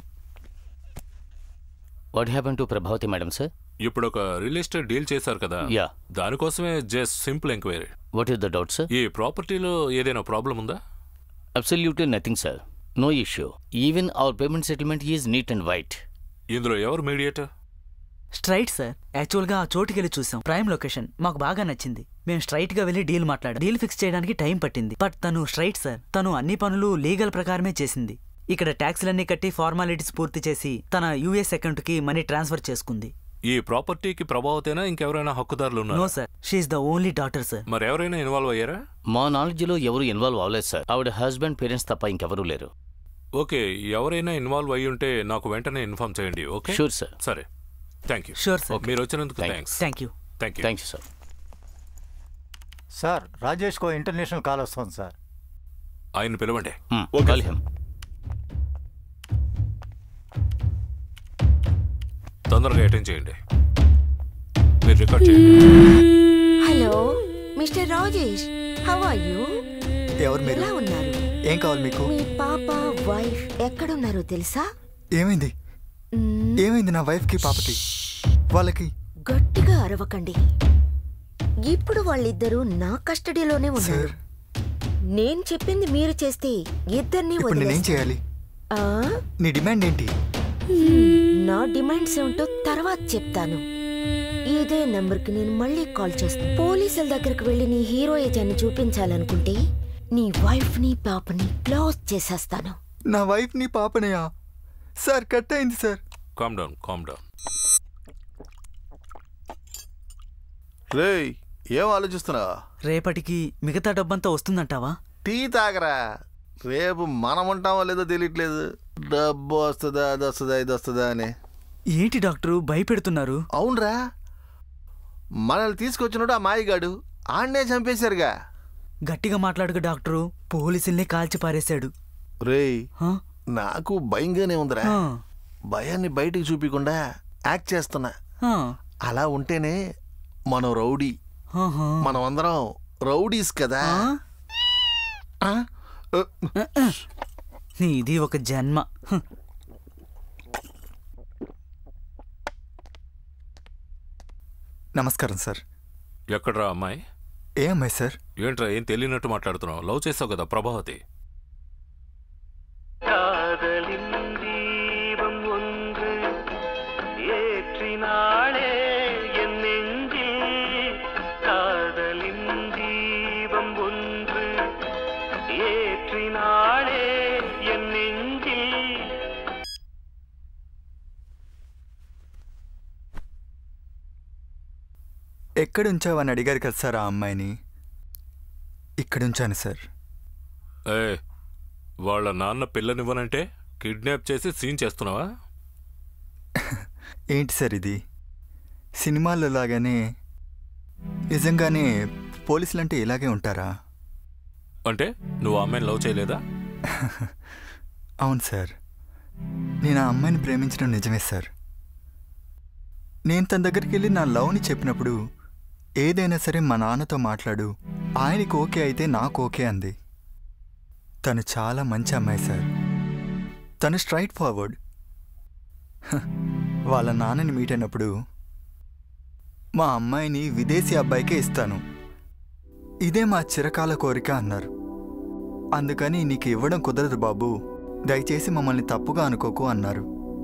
What happen to Prabhavati madam sir? ఇప్పుడు ఒక రియల్ ఎస్టేట్ డీల్ చేశారు కదా, యా, దానికోసమే just simple enquiry. What is the doubt sir? ఈ ప్రాపర్టీలో ఏదైనా ప్రాబ్లం ఉందా? Absolutely nothing sir, no issue. Even our payment settlement is neat and white. ఇందులో ఎవరు మీడియేటర్? Straight sir. యాక్చువల్గా ఆ చోటుకి వెళ్ళి చూసాం. ప్రైమ్ లొకేషన్ మాకు బాగా నచ్చింది. మేము స్ట్రైట్ గా వెళ్ళి డీల్ మాట్లాడాం. డీల్ ఫిక్స్ చేయడానికి టైం పట్టింది. బట్ తను స్ట్రైట్ సార్. తను అన్ని పనులు లీగల్ ప్రకారమే చేసింది. ఇక్కడ ట్యాక్స్లన్నీ కట్టి ఫార్మాలిటీస్ పూర్తి చేసి తన యూఎస్ అకౌంట్ కి మనీ ట్రాన్స్ఫర్ చేసుకుంది. ఈ ప్రాపర్టీకి ప్రభావతేనా ఇంకెవరైనా హక్కుదారులు ఉన్నారు? No sir, she is the only daughter sir. మరి ఎవరైనా ఇన్వాల్వ్ అయ్యారా? మా నాలెడ్జ్ లో ఎవరు ఇన్వాల్వ్ అవ్వలేదు సార్. ఆవిడ హస్బెండ్ పేరెంట్స్ తప్ప ఇంకెవరూ లేరు. ఓకే, ఎవరైనా ఇన్వాల్వ్ అయ్యి ఉంటే నాకు వెంటనే ఇన్ఫార్మ్ చేయండి. ఓకే? Sure sir. సరే, థ్యాంక్ యూ. Sure sir. మీరు వచ్చినందుకు thanks. Thank you. Thank you. Thank you sir. Sir, Rajesh కో ఇంటర్నేషనల్ కాల్ వస్తుంది సార్. ఆయన పిలవండి. Call him. తొందరగా అటెండ్ చేయండి. మీరు రికార్డ్ చేయండి. Hello mister Rajesh, how are you? ఎవరు మీరు? ఎలా ఉన్నారు? ఏం కావాలి మీకు? మీ పాప వైఫ్ ఎక్కడున్నారో తెలుసా? ఏమైంది? ఏమైంది నా వైఫ్ కి పాపకి? వాళ్ళకి గట్టిగా అరవకండి. ఇప్పుడు వాళ్ళిద్దరూ నా కస్టడీలోనే ఉన్నారు. నేను చెప్పింది మీరు చేస్తే ఇద్దరిని ఇప్పుడు నేనేం చేయాలి? నీ డిమాండ్ ఏంటి? నా డిమాండ్స్ ఏమిటో తర్వాత చెప్తాను. ఇదే నంబర్కి నేను మళ్ళీ కాల్ చేస్తాను. పోలీసుల దగ్గరికి వెళ్ళి నీ హీరోయిజాన్ని చూపించాలనుకుంటే నీ వైఫ్ ని పాపని క్లోజ్ చేసేస్తాను. నా వైఫ్ ని పాపనయా? సార్, కట్ అయింది sir. Calm down, calm down. రేయ్, ఏం ఆలోచిస్తున్నా? రేపటికి మిగతా డబ్బంతా వస్తుందంటావా? టీ తాగరా. రేపు మనం ఉంటామో లేదో తెలియట్లేదు. డబ్బు వస్తుందా, అది వస్తుందా, ఇది వస్తుందా అని. ఏంటి డాక్టరు భయపెడుతున్నారు? అవునరా, మనల్ని తీసుకొచ్చినాడు ఆ మాయిగాడు. ఆన్నే చంపేశారుగా. గట్టిగా మాట్లాడుకు డాక్టరు. పోలీసుల్ని కాల్చి పారేశాడు. రేయ్, నాకు భయంగానే ఉందిరా. భయాన్ని బయటికి చూపించకుండా యాక్ట్ చేస్తున్నా. అలా ఉంటేనే మనం రౌడీ. మనం అందరం రౌడీస్ కదా. నీది ఒక జన్మ. నమస్కారం సార్. ఎక్కడ్రా అమ్మాయి? ఏ అమ్మాయి సార్? ఏంట్రా ఏం తెలియనట్టు మాట్లాడుతున్నావు? లవ్ చేసావు కదా ప్రభావతి. ఎక్కడ ఉంచావు అని అడిగారు కదా సార్ ఆ అమ్మాయిని. ఇక్కడ ఉంచాను సార్. ఏ వాళ్ళ నాన్న పిల్లనివ్వనంటే కిడ్నాప్ చేసి సీన్ చేస్తున్నావా? ఏంటి సార్ ఇది? సినిమాల్లో లాగానే నిజంగానే పోలీసులంటే ఇలాగే ఉంటారా? అంటే నువ్వు ఆ అమ్మాయిని లవ్ చేయలేదా? అవును సార్, నేను ఆ అమ్మాయిని ప్రేమించడం నిజమే సార్. నేను తన దగ్గరికి వెళ్ళి నా లవ్ని చెప్పినప్పుడు ఏదైనా సరే మా నాన్నతో మాట్లాడు, ఆయనకి ఓకే అయితే నాకు ఓకే అంది. తను చాలా మంచి అమ్మాయి సార్. తను స్ట్రైట్ ఫార్వర్డ్. వాళ్ళ నాన్నని మీట్ అయినప్పుడు మా అమ్మాయిని విదేశీ అబ్బాయికే ఇస్తాను, ఇదే మా చిరకాల కోరిక అన్నారు. అందుకని నీకు ఇవ్వడం కుదరదు బాబు, దయచేసి మమ్మల్ని తప్పుగా అనుకోకు అన్నారు.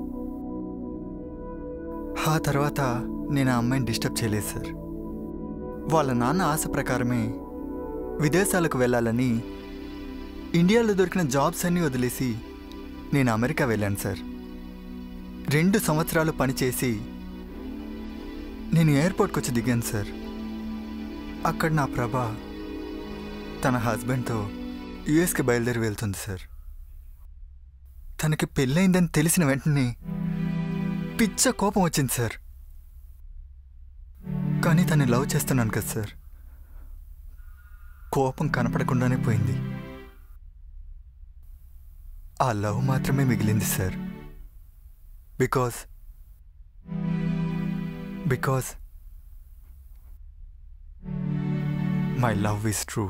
ఆ తర్వాత నేను ఆ అమ్మాయిని డిస్టర్బ్ చేయలేదు సార్. వాళ్ళ నాన్న ఆశ ప్రకారమే విదేశాలకు వెళ్ళాలని ఇండియాలో దొరికిన జాబ్స్ అన్నీ వదిలేసి నేను అమెరికా వెళ్ళాను సార్. రెండు సంవత్సరాలు పనిచేసి నేను ఎయిర్పోర్ట్కి వచ్చి దిగాను సార్. అక్కడ నా ప్రభ తన హస్బెండ్తో యుఎస్కి బయలుదేరి వెళ్తుంది సార్. తనకి పెళ్ళయిందని తెలిసిన వెంటనే పిచ్చ కోపం వచ్చింది సార్. కానీ తను లవ్ చేస్తున్నాను కదా సార్, కోపం కనపడకుండానే పోయింది. ఆ లవ్ మాత్రమే మిగిలింది sir. Because because my love is true.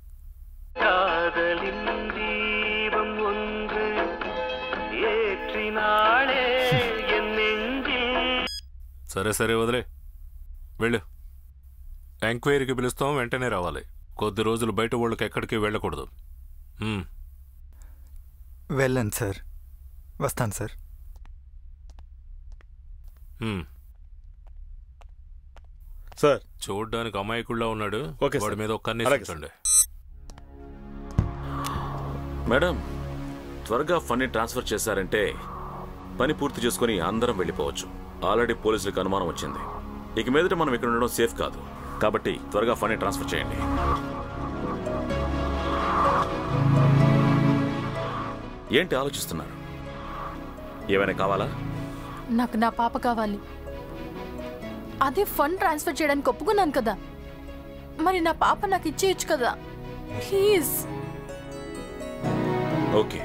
సరే సరే వదిలే, వెళ్ళు. ఎంక్వైరీకి పిలుస్తాం, వెంటనే రావాలి. కొద్ది రోజులు బయట వాళ్ళకి ఎక్కడికి వెళ్ళకూడదు. వెళ్ళండి సార్, వస్తాను సార్. సార్ చూడ్డానికి అమాయకుల్లా ఉన్నాడు, వాడి మీద ఒక కన్ను వేసుకోండి. మేడం, త్వరగా ఫండ్ని ట్రాన్స్ఫర్ చేశారంటే పని పూర్తి చేసుకుని అందరం వెళ్ళిపోవచ్చు. ఆల్రెడీ పోలీసులకు అనుమానం వచ్చింది. ఇక మీదట మనం ఇక్కడ ఉండడం సేఫ్ కాదు, కాబట్టి త్వరగా ఫండ్ని ట్రాన్స్ఫర్ చేయండి. ఏంటి ఆలోచిస్తున్నారు? ఏమైనా కావాలా? నాకు నా పాప కావాలి. అదే ఫండ్ ట్రాన్స్ఫర్ చేయడానికి ఒప్పుకున్నాను కదా, మరి నా పాప నాకు ఇచ్చేయచ్చు కదా ప్లీజ్. ఓకే.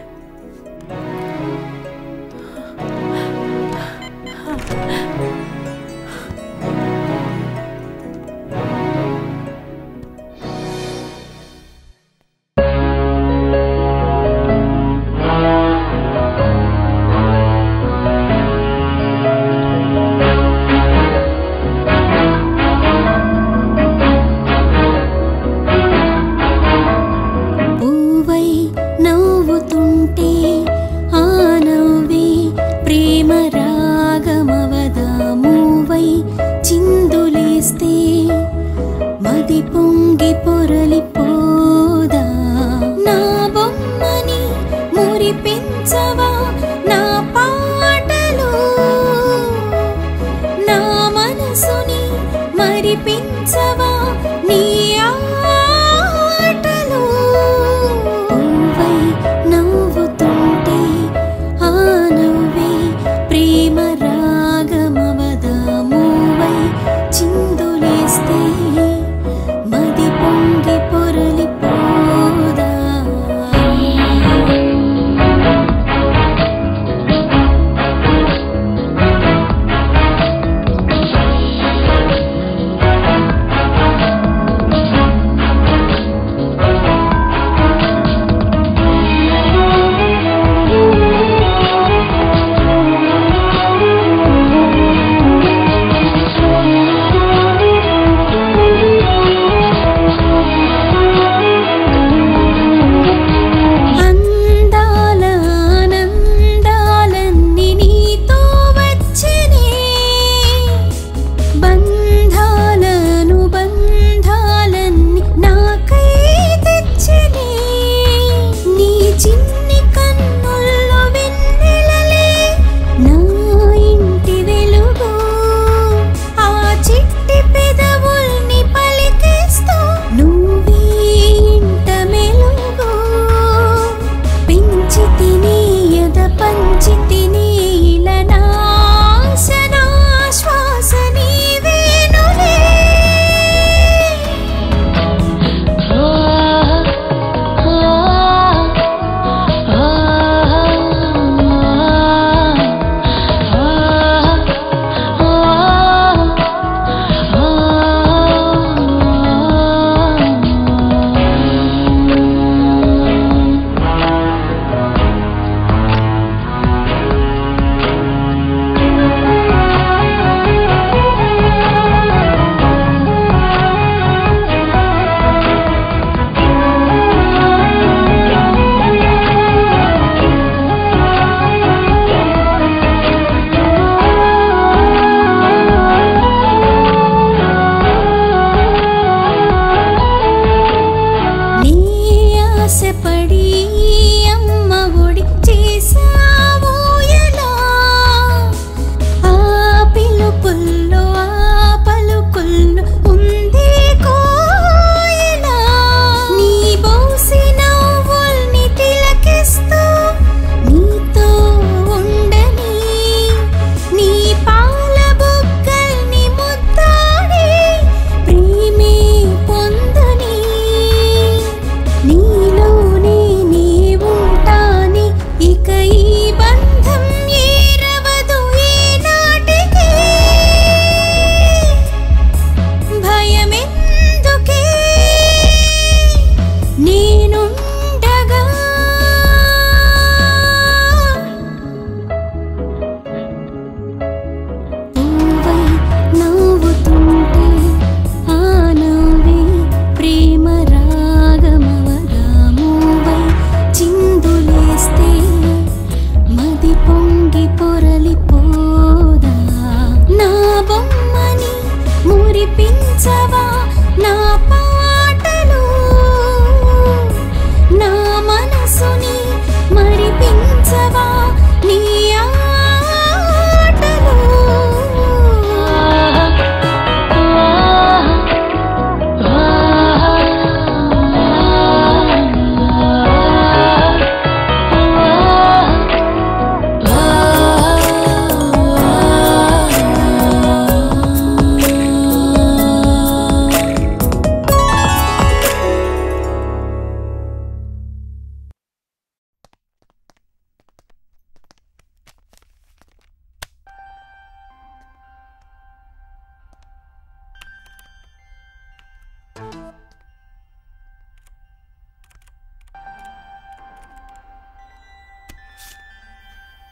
పువ్వై నవ్వుతుంటే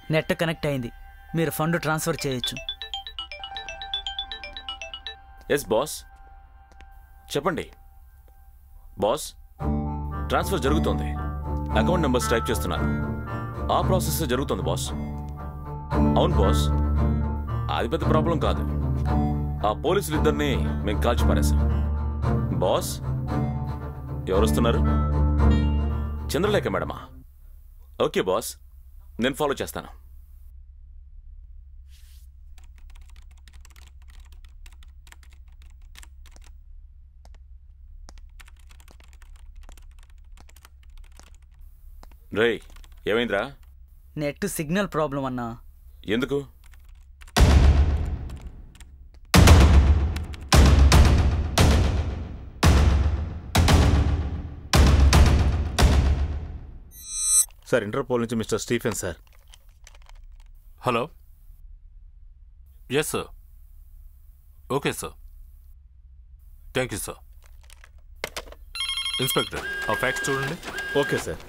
నెట్ కనెక్ట్ అయింది, మీరు ఫండ్ ట్రాన్స్ఫర్ చేయొచ్చు. ఎస్ బాస్, చెప్పండి. బాస్, ట్రాన్స్ఫర్ జరుగుతోంది. అకౌంట్ నెంబర్స్ టైప్ చేస్తున్నారు. ఆ ప్రాసెస్ జరుగుతుంది బాస్. అవును బాస్, అది పెద్ద ప్రాబ్లం కాదు. ఆ పోలీసులు ఇద్దరిని మేము కాల్చి పారేశాం. బాస్, ఎవరు వస్తున్నారు? చంద్రలేఖ మేడమా? ఓకే బాస్, నేను ఫాలో చేస్తాను. రేయ్, ఏమైందిరా? నెట్ సిగ్నల్ ప్రాబ్లం అన్నా. ఎందుకు? సార్, ఇంటర్పోల్ నుంచి mister Stephen sir. Hello. Yes sir. Okay sir, thank you sir. Inspector, ఆ ఫ్యాక్స్ చూడండి. Okay sir.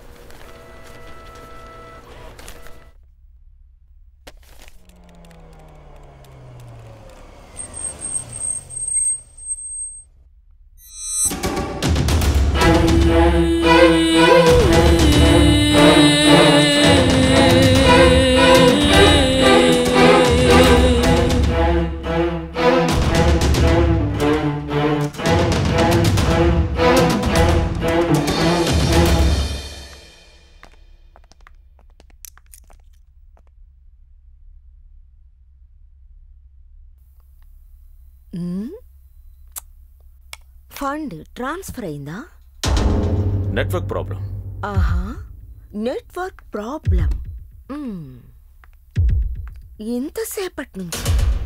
ఫండ్ ట్రాన్స్ఫర్ అయిందా? Network problem. ఆహా, నెట్వర్క్ ప్రాబ్లం. ఎంతసేపటి నుంచి?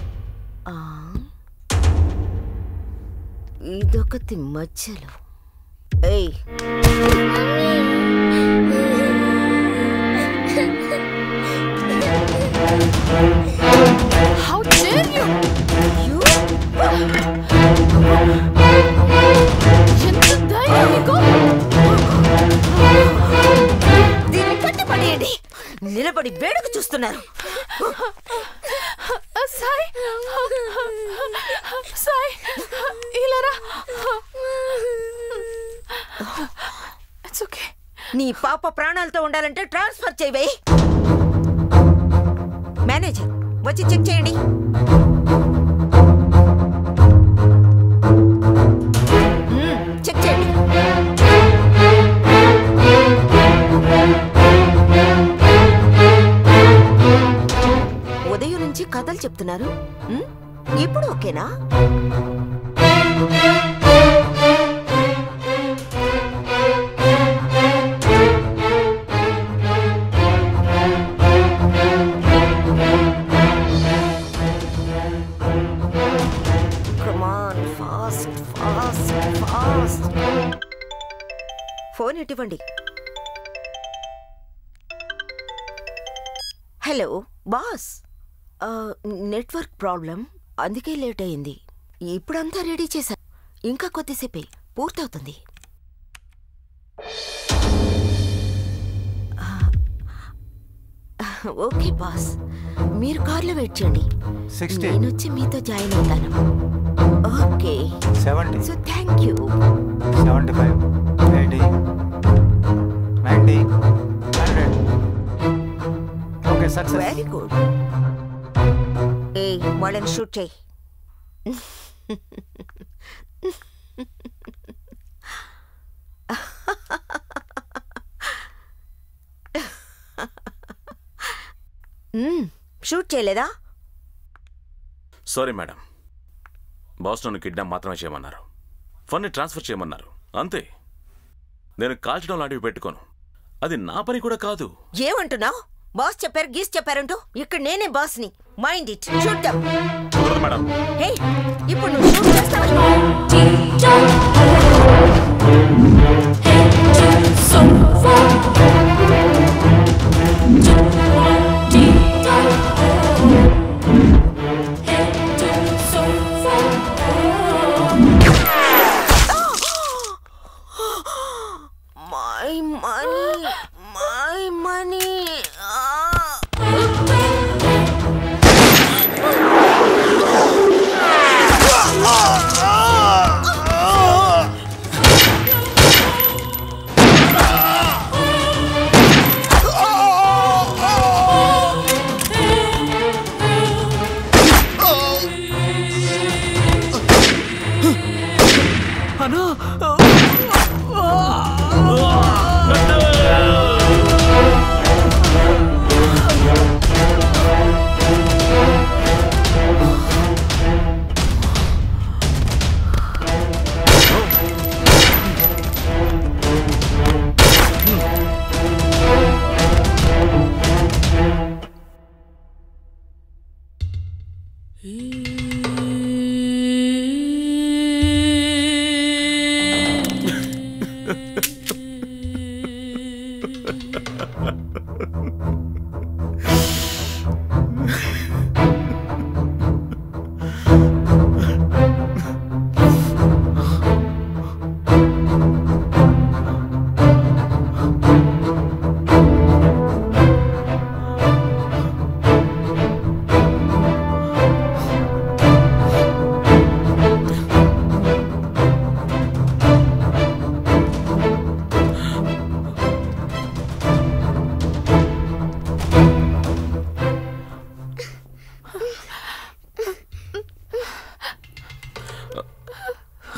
ఇదొకటి మధ్యలో. ఏయ్, How dare you? You? ఎంత ధైర్యం నీకు? దీన్ని కట్టుపడేయండి. నిలబడి వేడుక చూస్తున్నారు. సాయి, సాయి, ఇలారా. It's okay. నీ పాప ప్రాణాలతో ఉండాలంటే ట్రాన్స్ఫర్ చేయవే. మేనేజర్ వచ్చి చెక్ చేయండి. చెక్ చేయండి. ఉదయం నుంచి కథలు చెప్తున్నారు. ఇప్పుడు ఓకేనా? ఫోన్ ఇవ్వండి. హలో బాస్, నెట్వర్క్ ప్రాబ్లం, అందుకే లేట్ అయింది. ఇప్పుడంతా రెడీ చేశా, ఇంకా కొద్దిసేపే పూర్తవుతుంది. ఓకే బాస్, మీరు కార్లో వెయిట్ చేయండి. నేను వచ్చి మీతో జాయిన్ అవుతాను. Okay. Seventy. So thank you. Seventy five, eighty, ninety, hundred. Okay success. Very good. ఏ వాళ్ళని షూట్ చేయి. షూట్ చేయలేదా? సారీ మేడం, బాస్ నన్ను కిడ్నాప్ మాత్రమే చేయమన్నారు. ఫండ్ని ట్రాన్స్ఫర్ చేయమన్నారు, అంతే. నేను కాల్చడం లాంటివి పెట్టుకోను, అది నా పని కూడా కాదు. ఏమంటున్నావు? బాస్ చెప్పారు, గీస్ చెప్పారంటూ. ఇక్కడ నేనే బాస్ని. Mind it. చూద్దాం మేడం. హే, ఇప్పుడు నువ్వు షూట్ చేస్తావా? My money, my money. Ah.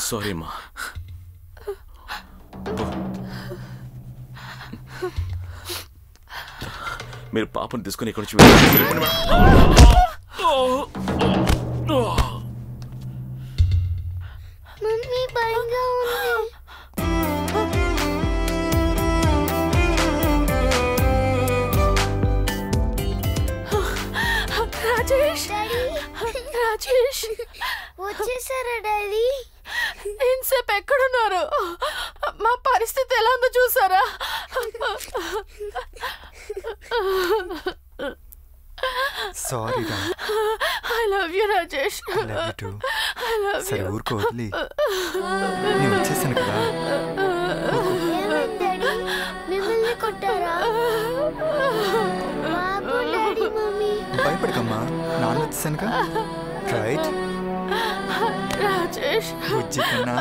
Sorry మా. మీరు పాపను తీసుకుని ఇక్కడి నుంచి వెళ్ళిపోండి మేడం. మమ్మీ భయంగా ఉంది. రాజేష్ రాజేష్ వచ్చేసారా డాడీ? ఇంతసేపు ఎక్కడున్నారు? మా పరిస్థితి ఎలా ఉందో చూసారా? సారీ రా. I love you Rajesh. I love you too. I love సరే you. ఊరుకో వదిలి. నేను వచ్చేసాను కదా. ఏమైంది డాడీ? మిమ్మల్ని కొట్టారా? బాబు డాడీ మమ్మీ. భయపడకమ్మా, నాన్న వచ్చేసానుగా. రైట్ రాజేష్. బుజ్జి కన్నా.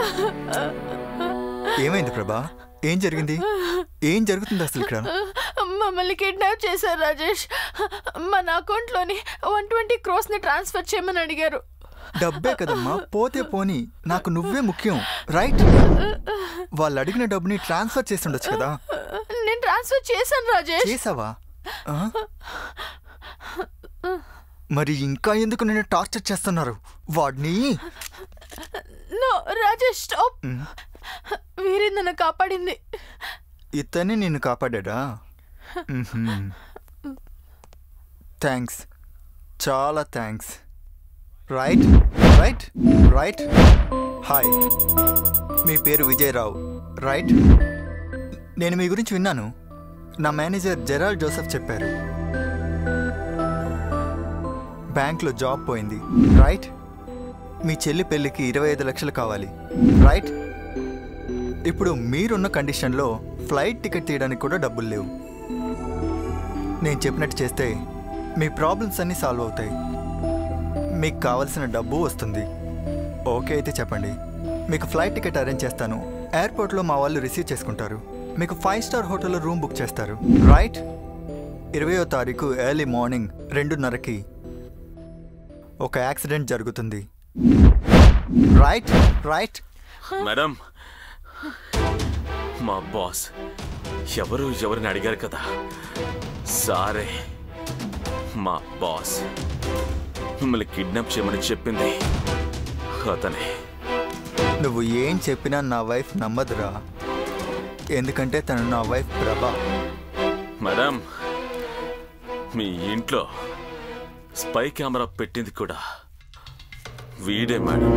ఏమైంది ప్రభా? ఏం జరిగింది? ఏం జరుగుతుంది అసలు ఇక్కడ? మమ్మల్ని కిడ్నాప్ చేశారు రాజేష్. మన అకౌంట్లోని వన్ ట్వంటీ క్రోస్ ని ట్రాన్స్ఫర్ చేయమని అడిగారు. డబ్బే కదమ్మా, పోతే పోనీ, నాకు నువ్వే ముఖ్యం. రైట్? వాళ్ళు అడిగిన డబ్బుని ట్రాన్స్ఫర్ చేసి ఉండొచ్చు కదా. నేను ట్రాన్స్ఫర్ చేశాను రాజేష్. చేసావా? ఆ? మరి ఇంకా ఎందుకు నేను టార్చర్ చేస్తున్నారు వాడిని? No Rajesh stop. వీరి నన్ను కాపాడింది. ఇతన్ని నిన్ను కాపాడా? థ్యాంక్స్, చాలా thanks. Right right right. Hi, మీ పేరు విజయరావు రైట్? నేను మీ గురించి విన్నాను. నా మేనేజర్ జెరాల్డ్ జోసెఫ్ చెప్పారు. బ్యాంక్లో జాబ్ పోయింది రైట్? మీ చెల్లి పెళ్ళికి ఇరవై ఐదు లక్షలు కావాలి రైట్? ఇప్పుడు మీరున్న కండిషన్లో ఫ్లైట్ టికెట్ తీయడానికి కూడా డబ్బులు లేవు. నేను చెప్పినట్టు చేస్తే మీ ప్రాబ్లమ్స్ అన్నీ సాల్వ్ అవుతాయి. మీకు కావలసిన డబ్బు వస్తుంది. ఓకే అయితే చెప్పండి, మీకు ఫ్లైట్ టికెట్ అరేంజ్ చేస్తాను. ఎయిర్పోర్ట్లో మా వాళ్ళు రిసీవ్ చేసుకుంటారు. మీకు ఫైవ్ స్టార్ హోటల్లో రూమ్ బుక్ చేస్తారు రైట్? ఇరవయో తారీఖు ఎర్లీ మార్నింగ్ రెండున్నరకి ఒక యాక్సిడెంట్ జరుగుతుంది రైట్? రైట్ మేడం, మా బాస్ ఎవరు ఎవరిని అడిగారు కదా. సారే, మా బాస్ మిమ్మల్ని కిడ్నాప్ చేయమని చెప్పింది అతనే. నువ్వు ఏం చెప్పినా నా వైఫ్ నమ్మదురా, ఎందుకంటే తను నా వైఫ్ ప్రభా. మేడం, మీ ఇంట్లో స్పై కెమెరా పెట్టింది కూడా వీడే మేడం.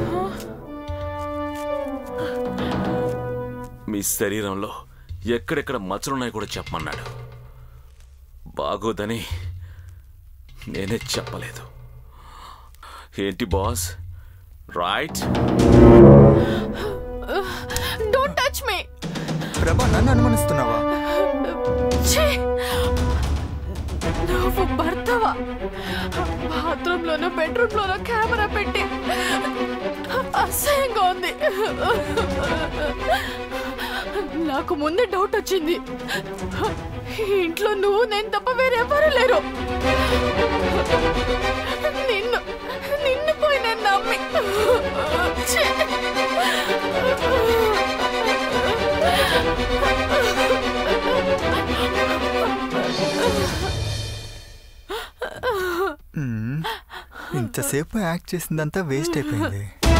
మీ శరీరంలో ఎక్కడెక్కడ మచ్చలున్నాయో కూడా చెప్పమన్నాడు. బాగోదని నేనే చెప్పలేదు. ఏంటి boss? Right? Don't touch me. Prabha, నన్ను అనుమానిస్తున్నావా? నువ్వు భర్తవా? బాత్రూంలోనూ బెడ్రూమ్లోనూ కెమెరా పెట్టి అసహ్యంగా ఉంది. నాకు ముందే డౌట్ వచ్చింది. ఇంట్లో నువ్వు నేను తప్ప వేరెవరూ లేరు. నిన్ను నిన్ను పోయి నేను నమ్మి ఇంతసేపు యాక్ట్ చేసిందంతా వేస్ట్ అయిపోయింది.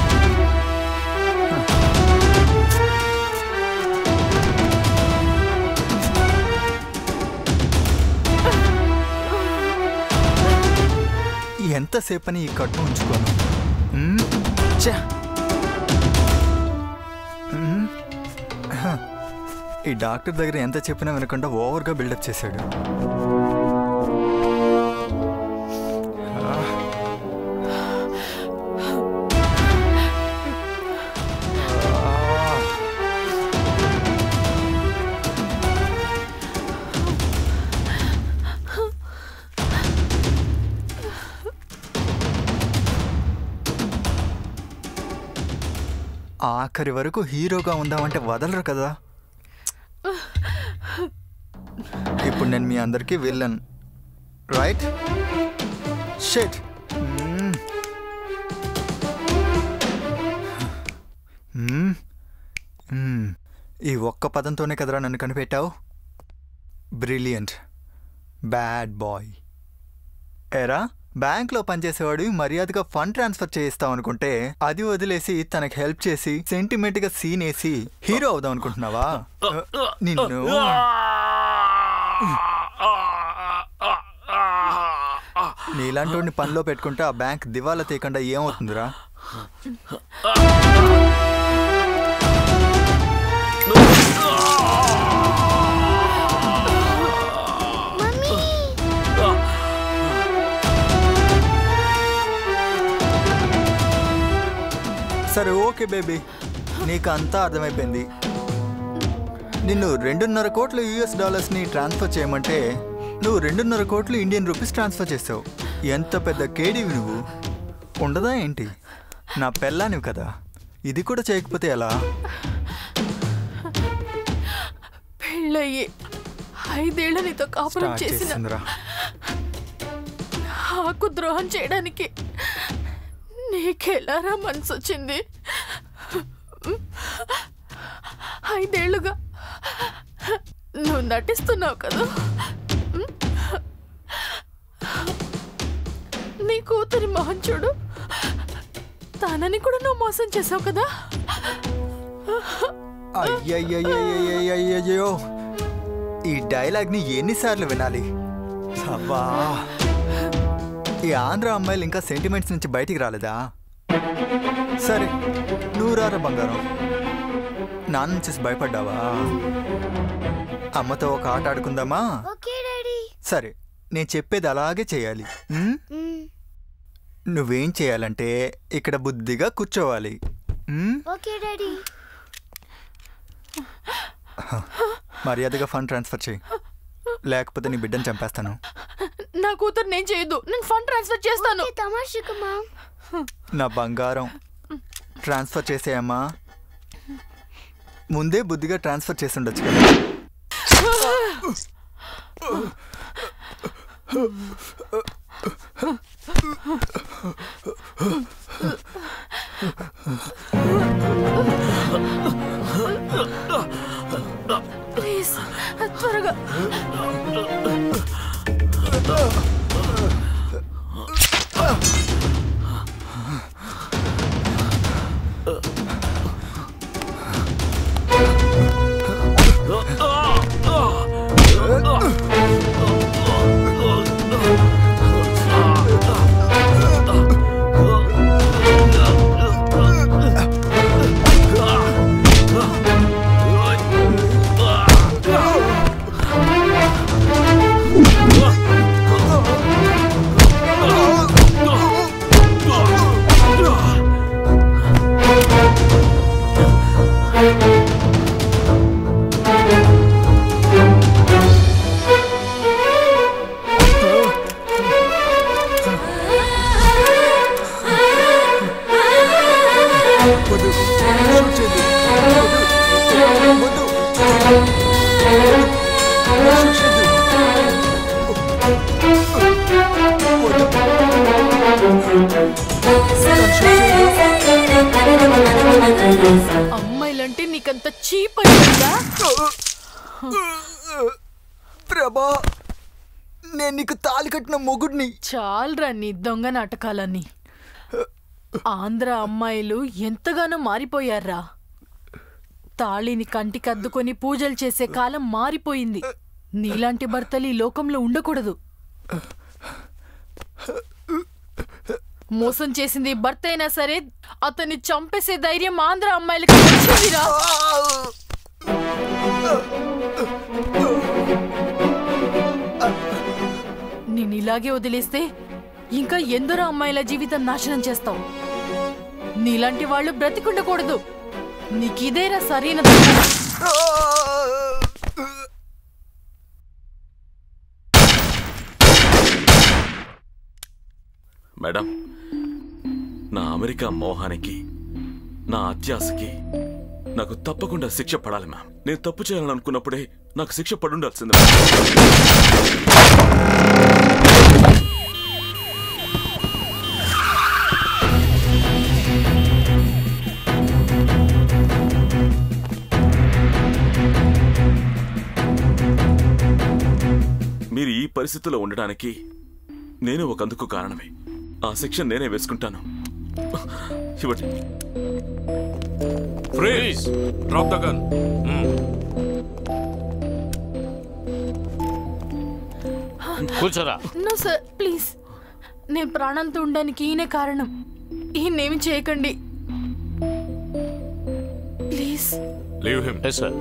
ఎంతసేపని ఈ కట్టు ఉంచుకోను. ఈ డాక్టర్ దగ్గర ఎంత చెప్పినా వినకుండా ఓవర్గా బిల్డప్ చేశాడు. ఆఖరి వరకు హీరోగా ఉందామంటే వదలరు కదా. ఇప్పుడు నేను మీ అందరికీ విలన్ రైట్? షిట్. ఈ ఒక్క పదంతోనే కదరా నన్ను కనిపెట్టావు. బ్రిలియంట్. Bad boy. ఎరా బ్యాంక్లో పనిచేసేవాడు మర్యాదగా ఫండ్ ట్రాన్స్ఫర్ చేయిస్తావు అనుకుంటే అది వదిలేసి తనకు హెల్ప్ చేసి సెంటిమెంట్గా సీన్ వేసి హీరో అవుదాం అనుకుంటున్నావా? నిన్ను నీలాంటి పనిలో పెట్టుకుంటే ఆ బ్యాంక్ దివాలా తీయకుండా ఏమవుతుందిరా? సరే ఓకే బేబీ, నీకు అంతా అర్థమైపోయింది. నిన్ను రెండున్నర కోట్ల యూఎస్ డాలర్స్ని ట్రాన్స్ఫర్ చేయమంటే నువ్వు రెండున్నర కోట్లు ఇండియన్ రూపీస్ ట్రాన్స్ఫర్ చేసావు. ఎంత పెద్ద కేడీవి నువ్వు. ఉండదా ఏంటి? నా పెళ్ళానివి కదా, ఇది కూడా చేయకపోతే ఎలా? పెళ్ళయ్యి ఐదేళ్ల నీతో కాపురం చేసిన నాకు ద్రోహం చేయడానికి నీకెలారా మనసు వచ్చింది? ఐదేళ్లుగా నువ్వు నటిస్తున్నావు కదా. నీ కూతురి మొహం చూడు, తనని కూడా నువ్వు మోసం చేసావు కదా. అయ్యయ్యో, ఈ డైలాగ్ని ఎన్నిసార్లు వినాలి? అబ్బా, ఈ ఆంధ్ర అమ్మాయిలు ఇంకా సెంటిమెంట్స్ నుంచి బయటికి రాలేదా? సరే నువ్వు రారా బంగారం. నాన్న చూసి భయపడ్డావా? అమ్మతో ఒక ఆట ఆడుకుందామా? సరే నేను చెప్పేది అలాగే చేయాలి. నువ్వేం చేయాలంటే ఇక్కడ బుద్ధిగా కూర్చోవాలి. మర్యాదగా ఫండ్ ట్రాన్స్ఫర్ చేయి, లేకపోతే నీ బిడ్డను చంపేస్తాను. నా కూతురు నేను చేయదు, నేను ఫండ్ ట్రాన్స్ఫర్ చేస్తాను. నా బంగారం, ట్రాన్స్ఫర్ చేసేయమ్మా. ముందే బుద్ధిగా ట్రాన్స్ఫర్ చేసి ఉండొచ్చు కదా. ప్లీజ్ త్వరగా. అమ్మాయిలంటే నీకంత చీప్ అయిందా? ప్రభా, నేను నీకు తాళి కట్టిన మొగుడిని. చాలరా నీ దొంగ నాటకాలని. ఆంధ్ర అమ్మాయిలు ఎంతగానో మారిపోయారా. తాళిని కంటికి అద్దుకొని పూజలు చేసే కాలం మారిపోయింది. నీలాంటి భర్తలు ఈ లోకంలో ఉండకూడదు. మోసం చేసింది భర్త అయినా సరే అతన్ని చంపేసే ధైర్యం ఆంధ్ర అమ్మాయిలకి వచ్చిందిరా. నేను ఇలాగే వదిలేస్తే ఇంకా ఎందరో అమ్మాయిల జీవితం నాశనం చేస్తావు. నీలాంటి వాళ్ళు బ్రతికుండకూడదు. నీకిదేరా సరైన మేడం, నా అమెరికా మోహానికి, నా అత్యాశకి నాకు తప్పకుండా శిక్ష పడాలి మ్యామ్. నేను తప్పు చేయాలనుకున్నప్పుడే నాకు శిక్ష పడుండాల్సింది. పరిస్థితిలో ఉండడానికి నేను ఒకందుకు కారణమే. ఆ సెక్షన్ నేనే వేసుకుంటాను. ఇవ్వండి. ఫ్రీజ్. Drop the gun. కూర్చోరా. నో సార్ ప్లీజ్, నేను ప్రాణంతో ఉండడానికి ఈయనే కారణం. ఈయనేమి చేయకండి please. Leave him. Yes sir.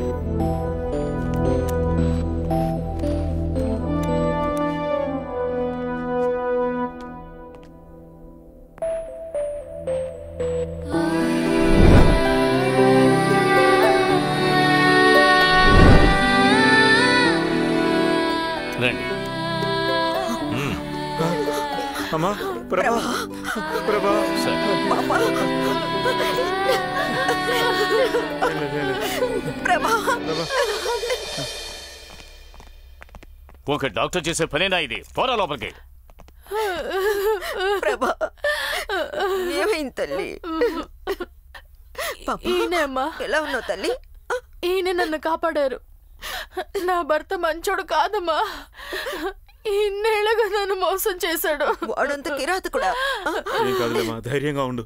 అమ్మా ప్రభా ప్రభా ఒక డాక్టర్ చేసే పనేనా ఇది? పోరా లోపలికి. ప్రభా ఏమైంది తల్లి? ఈయనమ్మా. ఎలా ఉన్నావు తల్లి? ఈయన నన్ను కాపాడారు. నా భర్త మంచోడు కాదమ్మా. ఇన్నేళ్ళగా నన్ను మోసం చేశాడు. వాడంత కిరాత కూడా. ఏం కాదులేమ్మా, ధైర్యంగా ఉండు.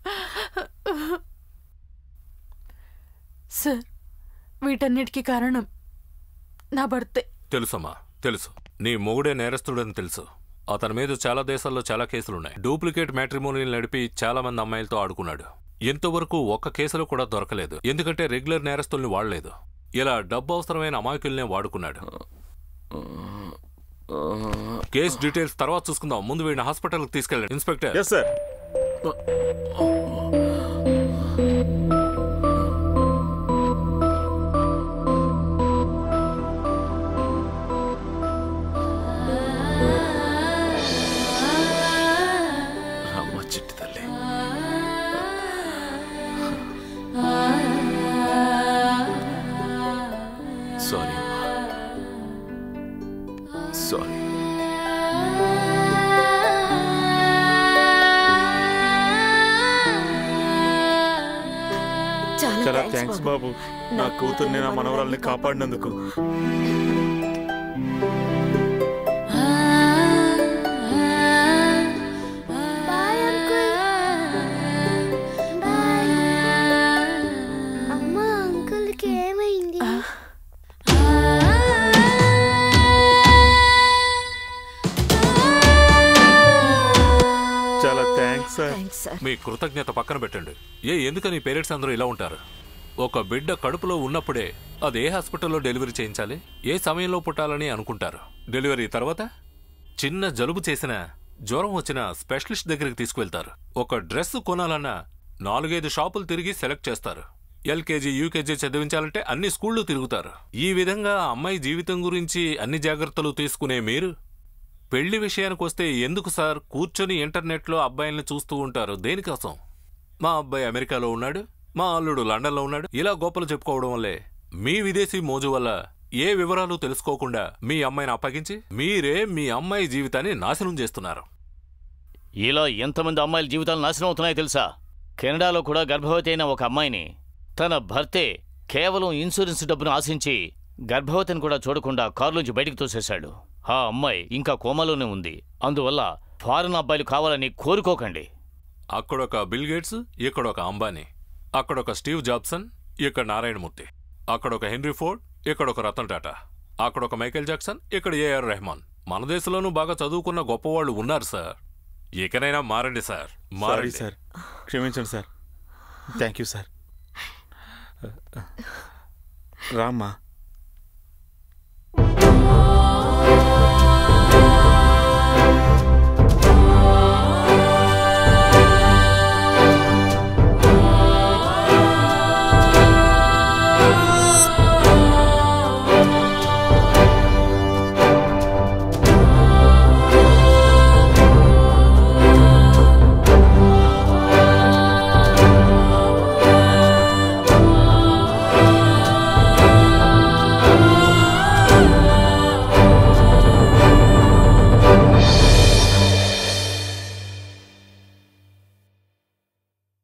సార్, వీటన్నిటికీ కారణం నా భర్తే. తెలుసమ్మా, తెలుసు. నీ మొగుడే నేరస్తుడని తెలుసు. అతని మీద చాలా దేశాల్లో చాలా కేసులున్నాయి. డూప్లికేట్ మ్యాట్రిమోనీలు నడిపి చాలా మంది అమ్మాయిలతో ఆడుకున్నాడు. ఇంతవరకు ఒక్క కేసులో కూడా దొరకలేదు. ఎందుకంటే రెగ్యులర్ నేరస్తుల్ని వాడలేదు. ఇలా డబ్బు అవసరమైన అమాయకుల్నే వాడుకున్నాడు. కేస్ డీటెయిల్స్ తర్వాత చూసుకుందాం. ముందు వీడిని హాస్పిటల్కి తీసుకెళ్ళండి. ఇన్స్పెక్టర్. Yes sir. రామ్మ చిట్టి తల్లి. Sorry sorry. చాలా థ్యాంక్స్ బాబు, నా కూతుర్ని నా మనవరాల్ని కాపాడినందుకు. అమ్మా, అంకుల్కి ఏమైంది? చాలా థ్యాంక్స్ సార్. మీ కృతజ్ఞత పక్కన పెట్టండి. ఏ ఎందుకని పేరెంట్స్ అందరూ ఇలా ఉంటారు? ఒక బిడ్డ కడుపులో ఉన్నప్పుడే అది ఏ హాస్పిటల్లో డెలివరీ చేయించాలి, ఏ సమయంలో పుట్టాలని అనుకుంటారు. డెలివరీ తర్వాత చిన్న జలుబు చేసినా, జ్వరం వచ్చినా స్పెషలిస్ట్ దగ్గరికి తీసుకువెళ్తారు. ఒక డ్రెస్ కొనాలన్నా నాలుగైదు షాపులు తిరిగి సెలెక్ట్ చేస్తారు. ఎల్కేజీ యూకేజీ చదివించాలంటే అన్ని స్కూళ్లు తిరుగుతారు. ఈ విధంగా అమ్మాయి జీవితం గురించి అన్ని జాగ్రత్తలు తీసుకునే మీరు పెళ్లి విషయానికి వస్తే ఎందుకు సార్ కూర్చొని ఇంటర్నెట్లో అబ్బాయిల్ని చూస్తూ ఉంటారు? దేనికోసం? మా అబ్బాయి అమెరికాలో ఉన్నాడు, మా అల్లుడు లండన్లో ఉన్నాడు, ఇలా గొప్పలు చెప్పుకోవడం వల్లే మీ విదేశీ మోజు వల్ల ఏ వివరాలు తెలుసుకోకుండా మీ అమ్మాయిని అప్పగించి మీరే మీ అమ్మాయి జీవితాన్ని నాశనం చేస్తున్నారు. ఇలా ఎంతమంది అమ్మాయిల జీవితాలు నాశనం అవుతున్నాయో తెలుసా? కెనడాలో కూడా గర్భవతి అయిన ఒక అమ్మాయిని తన భర్తే కేవలం ఇన్సూరెన్స్ డబ్బును ఆశించి గర్భవతిని కూడా చూడకుండా కారులోంచి బయటికి తోసేశాడు. ఆ అమ్మాయి ఇంకా కోమాలోనే ఉంది. అందువల్ల ఫారెన్ అబ్బాయిలు కావాలని కోరుకోకండి. అక్కడొక బిల్ గేట్స్, ఇక్కడొక అంబానీ. అక్కడొక స్టీవ్ జాబ్సన్, ఇక్కడ నారాయణమూర్తి. అక్కడొక హెన్రీ ఫోర్డ్, ఇక్కడొక రతన్ టాటా. అక్కడొక మైకేల్ జాక్సన్, ఇక్కడ ఏఆర్ రెహమాన్. మన దేశంలోనూ బాగా చదువుకున్న గొప్పవాళ్ళు ఉన్నారు సార్. ఇకనైనా మారండి సార్, మారండి సార్. క్షమించండి సార్. Thank you sir. రామ్మా.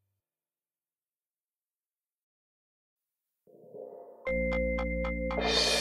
you